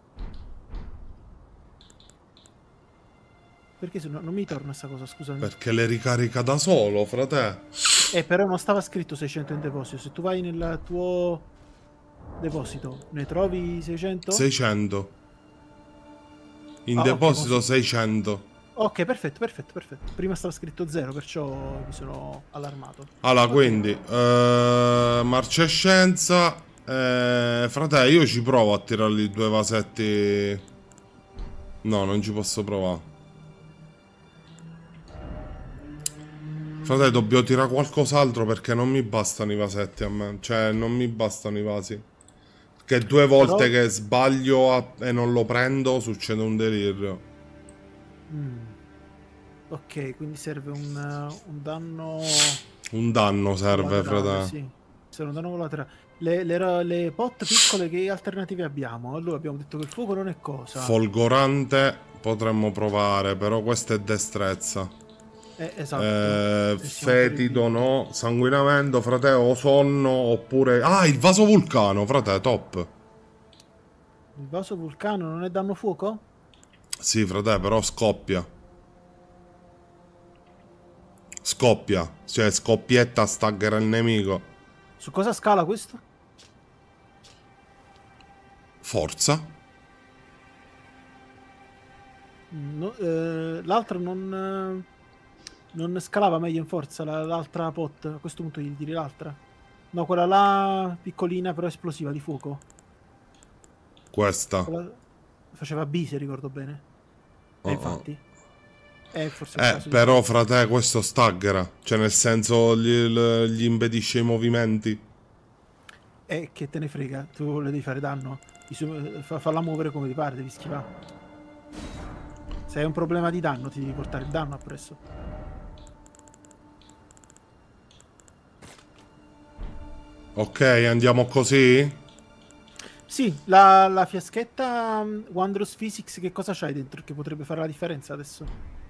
S2: Perché se no, non mi torna sta cosa, scusami.
S1: Perché le ricarica da solo, frate.
S2: Eh, però non stava scritto seicento in deposito. Se tu vai nel tuo deposito, ne trovi seicento?
S1: seicento. In
S2: Ah, ok,
S1: deposito
S2: posso-
S1: seicento.
S2: Ok, perfetto, perfetto, perfetto. Prima stava scritto zero, perciò mi sono allarmato.
S1: Allora,
S2: Ok.
S1: quindi, eh, marcescenza. Eh, frate, io ci provo a tirargli due vasetti. No, non ci posso provare. Frate, dobbiamo tirare qualcos'altro perché non mi bastano i vasetti a me. Cioè, non mi bastano i vasi. Che due volte
S2: Però-
S1: che sbaglio a- e non lo prendo, succede un delirio.
S2: Mm. Ok, quindi serve un, uh, un danno
S1: Un danno serve,
S2: collaterale,
S1: frate.
S2: sì. Serve un danno collaterale. Le, le, ra- le pot piccole che alternative abbiamo? Allora abbiamo detto che il fuoco non è cosa.
S1: Folgorante potremmo provare, però questa è destrezza.
S2: Eh, esatto.
S1: Eh,
S2: E siamo fuori
S1: fetido
S2: di-
S1: no, sanguinamento, frate, o sonno, oppure... Ah, il vaso vulcano, frate, top.
S2: Il vaso vulcano non è danno fuoco?
S1: Sì, frate, però scoppia. Scoppia, cioè scoppietta, staggera il nemico.
S2: Su cosa scala questo?
S1: Forza.
S2: No, eh, l'altro non, eh, non scalava meglio in forza, la- l'altra pot. A questo punto gli tiri l'altra. No, quella là piccolina però esplosiva di fuoco.
S1: Questa.
S2: Quella- faceva B se ricordo bene. E
S1: Oh,
S2: infatti. Eh, forse è il
S1: Eh,
S2: caso di-
S1: però, frate, questo staggera. Cioè, nel senso, gli, gli impedisce i movimenti.
S2: Eh, che te ne frega, tu le devi fare danno. Ti su- fa- falla muovere come ti pare, devi schivare. Se hai un problema di danno, ti devi portare il danno appresso.
S1: Ok, andiamo così?
S2: Sì, la, la fiaschetta um, Wondrous Physics, che cosa c'hai dentro? Che potrebbe fare la differenza adesso?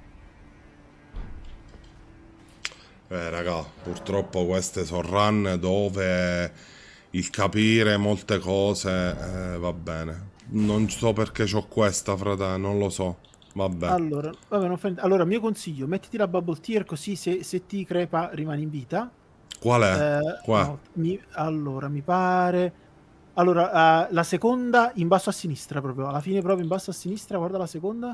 S1: Eh, raga, purtroppo queste sono run dove il capire molte cose eh, va bene. Non so perché c'ho questa, frate, non lo so. Vabbè.
S2: Allora, vabbè, non fa niente. Allora, mio consiglio, mettiti la Bubble Tear così se, se ti crepa rimani in vita.
S1: Qual è?
S2: Eh,
S1: Qua.
S2: no, mi- allora, mi pare... Allora, eh, la seconda in basso a sinistra proprio, alla fine proprio in basso a sinistra, guarda la seconda.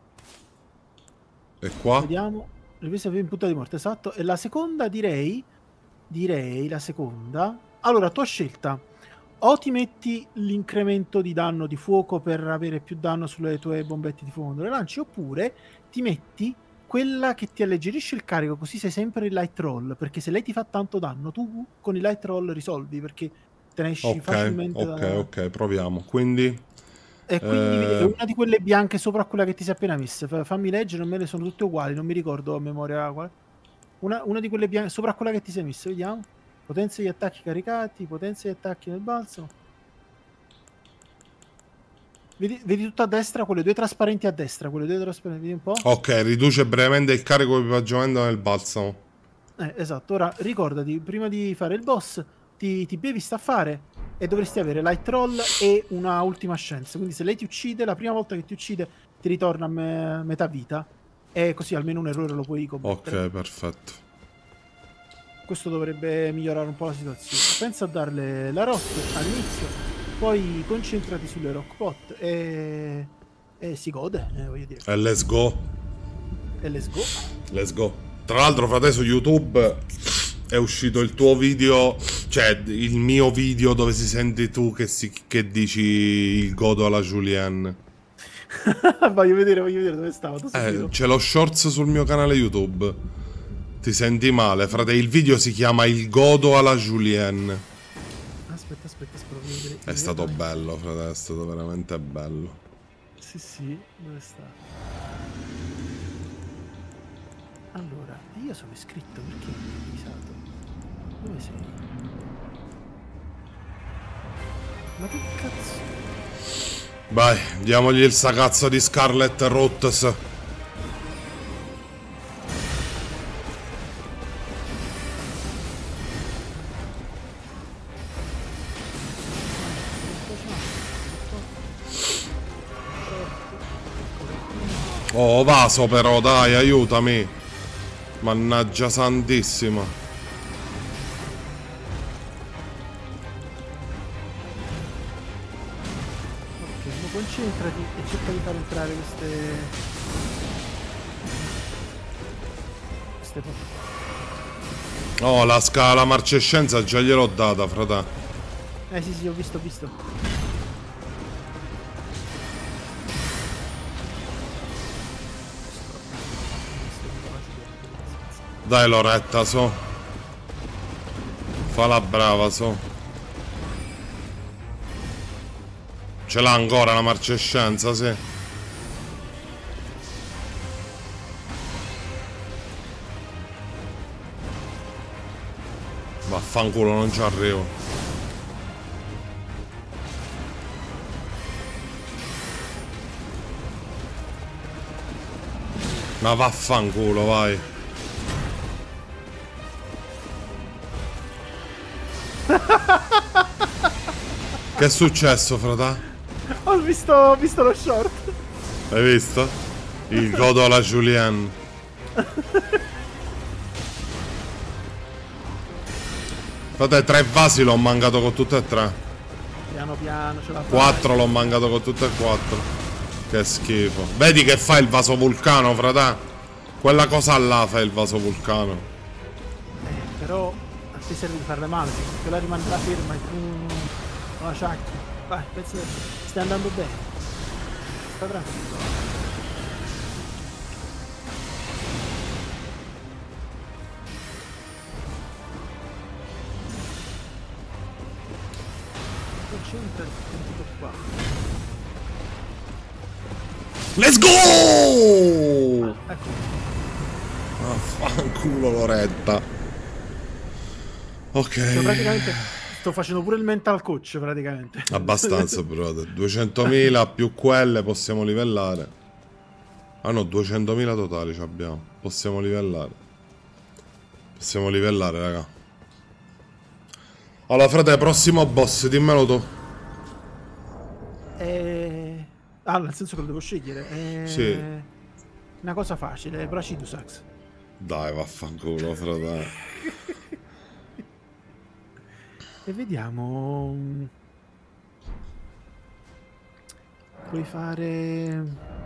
S1: E qua?
S2: Vediamo. Ripresa in punta di morte, esatto. E la seconda direi, direi la seconda. Allora, tua scelta. O ti metti l'incremento di danno di fuoco per avere più danno sulle tue bombette di fuoco quando le lanci, oppure ti metti quella che ti alleggerisce il carico, così sei sempre il light roll, perché se lei ti fa tanto danno, tu con il light roll risolvi, perché te ne esci
S1: Ok,
S2: facilmente
S1: ok,
S2: da...
S1: ok, proviamo. Quindi...
S2: E quindi
S1: Eh,
S2: è una di quelle bianche sopra quella che ti sei appena messa. Fa- Fammi leggere, non me ne sono tutte uguali, non mi ricordo a memoria quale. Una, una di quelle bianche sopra quella che ti sei messa, vediamo. Potenza di attacchi caricati, potenza di attacchi nel balsamo. Vedi, vedi tutto a destra, quelle due trasparenti a destra, quelle due trasparenti, vedi un po'?
S1: ok, riduce brevemente il carico di equipaggiamento nel balsamo.
S2: Eh, esatto, ora ricordati, prima di fare il boss, ti, ti bevi sta a fare e dovresti avere light roll e una ultima scienza. Quindi se lei ti uccide, la prima volta che ti uccide ti ritorna a me- metà vita e così almeno un errore lo puoi commettere.
S1: Ok, perfetto.
S2: Questo dovrebbe migliorare un po' la situazione. Pensa a darle la rock all'inizio, poi concentrati sulle rock pot e, e si gode, eh, voglio dire.
S1: E let's go.
S2: E let's go.
S1: Let's go. Tra l'altro, frate, su YouTube è uscito il tuo video, cioè il mio video dove si senti tu che, si, che dici il godo alla Julienne.
S2: voglio vedere, voglio vedere dove stavo.
S1: Eh, c'è lo shorts sul mio canale YouTube. Ti senti male, frate? Il video si chiama Il godo alla Julienne.
S2: Aspetta, aspetta, spero di vedere.
S1: È stato bello, frate, è stato veramente bello.
S2: Sì, sì, dove sta? Allora, io sono iscritto, perché mi hai avvisato? Dove sei? Ma che cazzo?
S1: Vai, diamogli il sagazzo di Scarlet Roots. Oh, vaso però, dai, aiutami. Mannaggia santissima.
S2: Ok, ma concentrati e cerca di far entrare queste... queste porte.
S1: Oh, la scala marcescenza già gliel'ho data, frate.
S2: Eh sì sì, ho visto, ho visto.
S1: Dai Loretta, so. Fa la brava, so. Ce l'ha ancora la marcescenza, sì. Vaffanculo, non ci arrivo. Ma vaffanculo, vai. Che è successo, frata?
S2: Ho visto, ho visto lo short.
S1: Hai visto? Il godo alla Julien. Frate, tre vasi l'ho mancato con tutte e tre.
S2: Piano piano, ce la fai.
S1: Quattro l'ho mancato con tutte e quattro. Che schifo. Vedi che fa il vaso vulcano, frate? Quella cosa là fa il vaso vulcano.
S2: Eh, però a te serve di farle male, se la rimane la ferma e tu non la sciacchi. Vai, penso che stai andando bene. Sta tranquillo. Concentrati, tutto qua.
S1: Let's go!
S2: Ah, ecco.
S1: Vaffanculo Loretta. Ok.
S2: Cioè, praticamente sto facendo pure il mental coach, praticamente.
S1: Abbastanza, brother. duecentomila più quelle possiamo livellare. Ah no, duecentomila totali ci abbiamo. Possiamo livellare. Possiamo livellare, raga. Allora, frate, prossimo boss, dimmelo tu.
S2: Eh... Ah, nel senso che lo devo scegliere. Eh...
S1: Sì.
S2: Una cosa facile, Brachiosaurus.
S1: Dai, vaffanculo, frate.
S2: E vediamo. Puoi fare.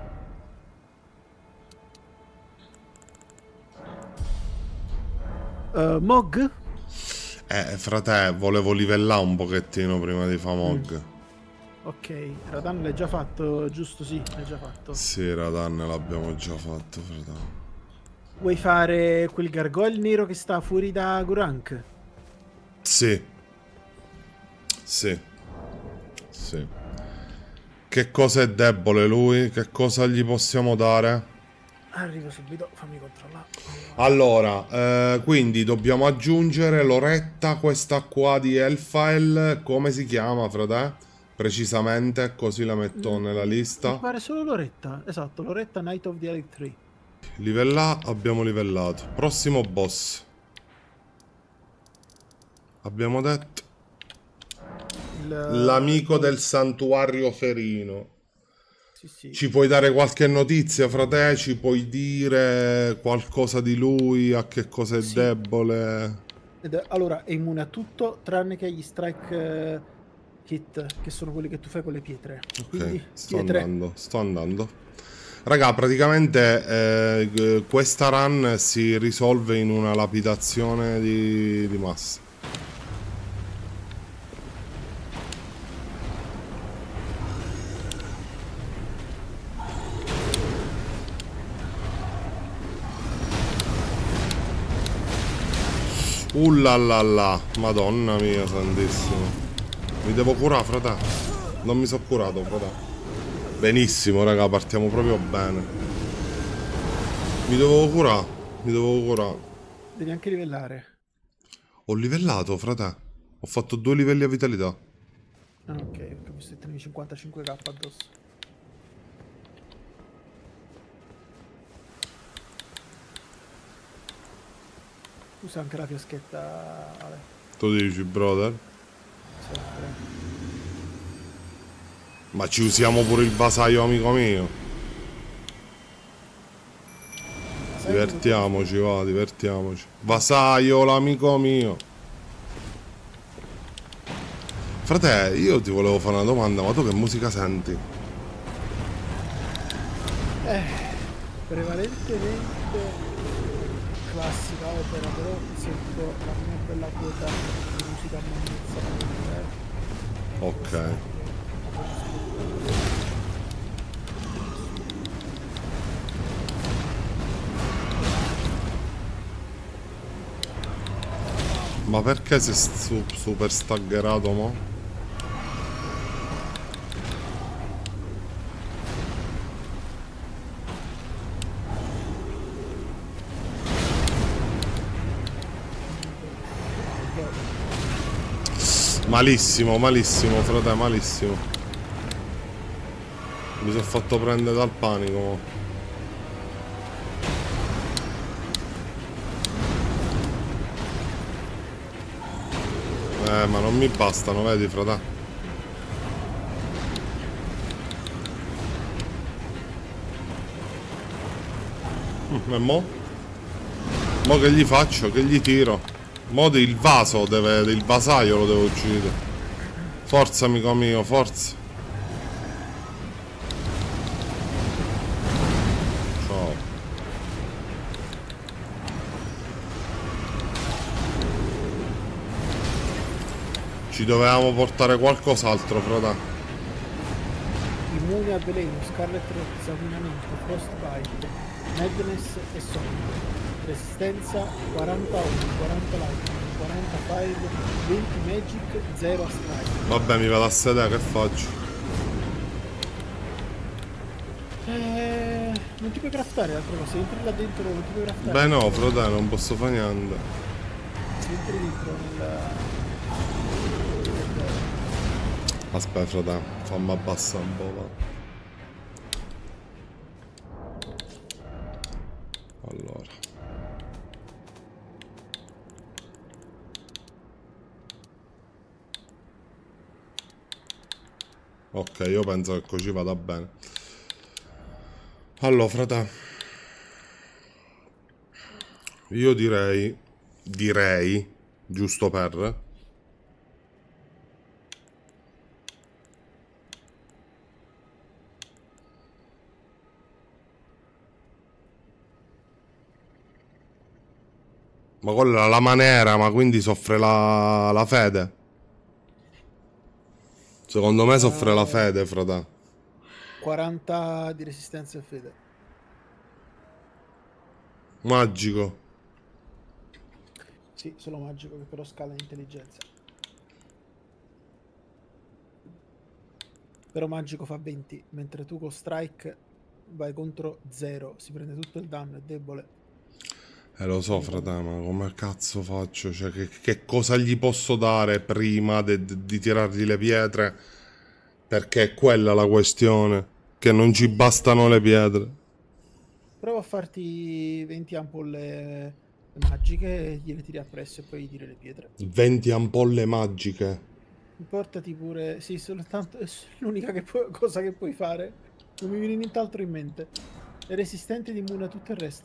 S2: Uh, Mog?
S1: Eh, frate, volevo livellare un pochettino prima di fare Mog. Mm.
S2: Ok, Radan l'hai già fatto, giusto? Sì, l'hai già fatto.
S1: Sì, Radan l'abbiamo già fatto, frate.
S2: Vuoi fare quel gargoyle nero che sta fuori da Gurank?
S1: Sì. Sì. Sì. Che cosa è debole lui? Che cosa gli possiamo dare?
S2: Arrivo subito, fammi controllare.
S1: Allora, eh, quindi dobbiamo aggiungere Loretta, questa qua di Elfile. Come si chiama, frate? Precisamente, così la metto mm, nella lista.
S2: Mi pare solo Loretta, esatto, Loretta Knight of the Elite tre.
S1: Livella, abbiamo livellato. Prossimo boss. Abbiamo detto l'amico del santuario ferino.
S2: Sì, sì.
S1: Ci puoi dare qualche notizia, frate? Ci puoi dire qualcosa di lui? A che cosa è sì. debole?
S2: Ed, allora, è immune a tutto tranne che gli strike uh, hit, che sono quelli che tu fai con le pietre.
S1: Ok,
S2: quindi,
S1: sto
S2: pietre...
S1: andando, sto andando. Raga, praticamente eh, questa run si risolve in una lapidazione di, di massa. Ullalala, madonna mia santissima. Mi devo curare, frate. Non mi sono curato, frate. Benissimo, raga, partiamo proprio bene. Mi devo curare. Mi devo curare.
S2: Devi anche livellare.
S1: Ho livellato, frate. Ho fatto due livelli a vitalità.
S2: Ah, ok, ho capito, tenevi cinquantacinque k addosso. Usa anche la fioschetta, Ale.
S1: Tu dici, brother?
S2: Sempre.
S1: Ma ci usiamo pure il vasaio, amico mio. Divertiamoci, va, divertiamoci. Vasaio, l'amico mio. Frate, io ti volevo fare una domanda, ma tu che musica senti?
S2: Eh, prevalentemente classica opera, però sento la mia bella quota di musica monnezza. Eh.
S1: Ok. Ma perché sei su- super staggerato, mo? Malissimo, malissimo, frate, malissimo. Mi sono fatto prendere dal panico, mo. Eh, ma non mi bastano, vedi, frate. Mm, e mo? Mo che gli faccio? Che gli tiro? Mo il vaso deve... il vasaio lo devo uccidere. Forza, amico mio, forza. Ciao. Ci dovevamo portare qualcos'altro, frate.
S2: Immune a veleno, Scarlet Rot, sanguinamento, Frostbite, Madness e sonno. Resistenza quarantauno, quaranta lightning, quaranta fire, venti magic, zero strike.
S1: Vabbè, mi vado a sedere, che faccio?
S2: Eh, non ti puoi craftare l'altra cosa, se entri là dentro non ti puoi craftare.
S1: Beh no, frate, non posso fare niente.
S2: Se entri dentro nel...
S1: Aspetta, frate, fammi abbassare un po', va. Allora. Ok, io penso che così vada bene. Allora, frate, io direi, direi, giusto per... Ma quella è la manera, ma quindi soffre la, la fede? Secondo me soffre la fede, frate.
S2: quaranta di resistenza e fede.
S1: Magico.
S2: Sì, solo magico che però scala intelligenza. Però magico fa venti, mentre tu con strike vai contro zero, si prende tutto il danno, è debole.
S1: Eh lo so, frate, ma come cazzo faccio? Cioè, che, che cosa gli posso dare prima de- de- di tirargli le pietre? Perché è quella la questione, che non ci bastano le pietre.
S2: Prova a farti venti ampolle magiche e gliele tiri appresso e poi gli tiri le pietre.
S1: venti ampolle magiche.
S2: Portati pure... Sì, soltanto è l'unica che pu- cosa che puoi fare. Non mi viene nient'altro in mente. È resistente ed immune a tutto il resto.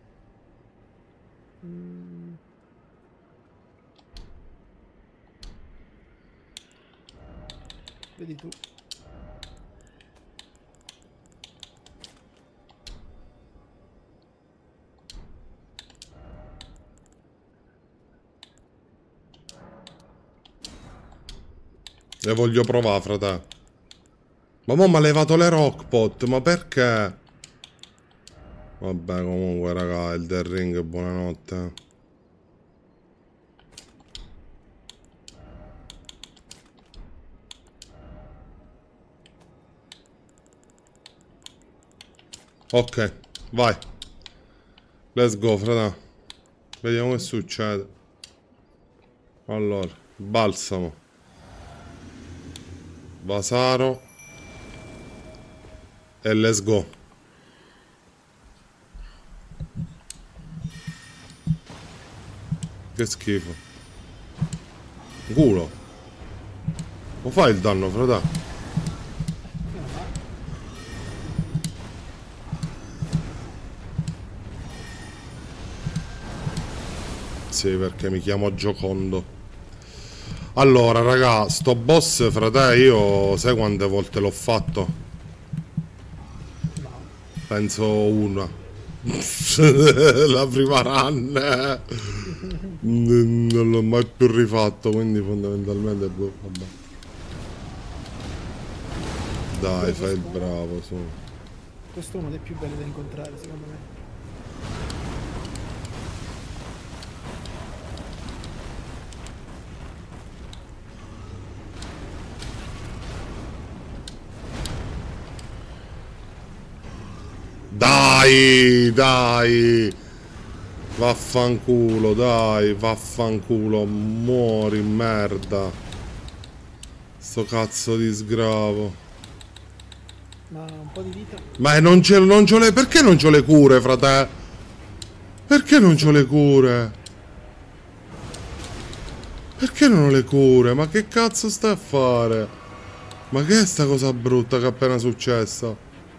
S2: Mm. Vedi tu.
S1: Le voglio provare, frate. Ma mo' mi ha levato le rockpot, ma perché? Vabbè, comunque, raga, il The Ring, buonanotte. Ok, vai. Let's go, frate. Vediamo che succede. Allora, balsamo. Vasaro. E let's go. Che schifo. Culo. Lo fai il danno, frate? Sì, perché mi chiamo Giocondo. Allora, raga, sto boss, frate, io sai quante volte l'ho fatto?
S2: No.
S1: Penso una. La prima run. N- Non l'ho mai più rifatto, quindi fondamentalmente boh, vabbè. Dai, fai il bravo, su.
S2: Questo è uno dei più belli da incontrare, secondo me.
S1: Dai, dai. Vaffanculo, dai, vaffanculo, muori, merda. Sto cazzo di sgravo.
S2: Ma un po' di vita.
S1: Ma non c'è, non c'ho le, perché non c'ho le cure, frate? Perché non c'ho le cure? Perché non ho le cure? Ma che cazzo stai a fare? Ma che è sta cosa brutta che è appena successa?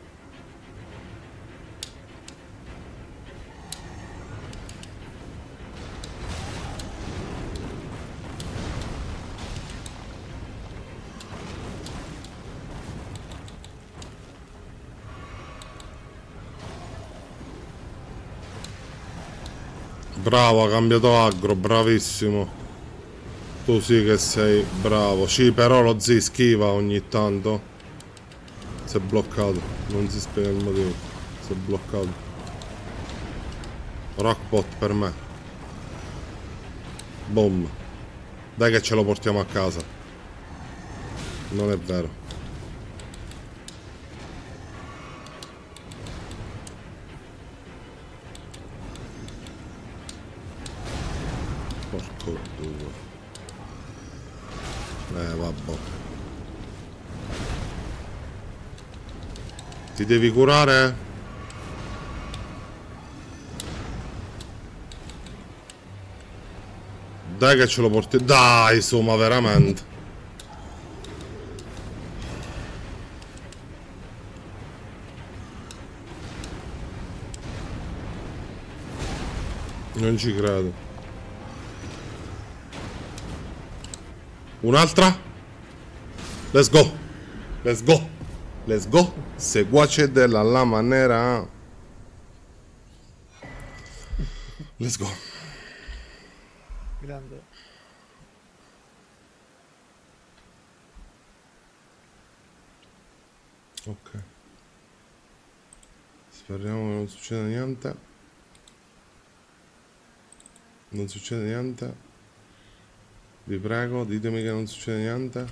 S1: Bravo, ha cambiato agro, bravissimo. Tu sì che sei bravo. Sì, però lo zi schiva ogni tanto. Si è bloccato. Non si spiega il motivo. Si è bloccato. Rockpot per me. Boom. Dai che ce lo portiamo a casa. Non è vero. Porco due. Eh vabbè. Ti devi curare? Dai che ce lo porti. Dai, insomma, veramente. Non ci credo. Un'altra? Let's go. Let's go. Let's go. Seguace della la manera. Let's go.
S2: Grande.
S1: Ok. Speriamo che non succeda niente. Non succede niente. Vi prego, ditemi che non succede niente.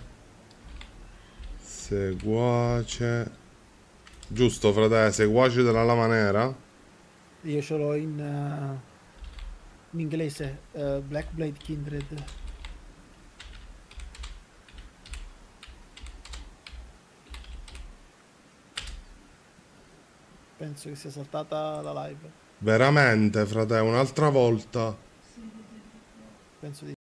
S1: Seguace. Giusto, frate, seguace della lama nera.
S2: Io ce l'ho in, uh, in inglese, uh, Black Blade Kindred. Penso che sia saltata la live.
S1: Veramente, frate, un'altra volta.
S2: Penso di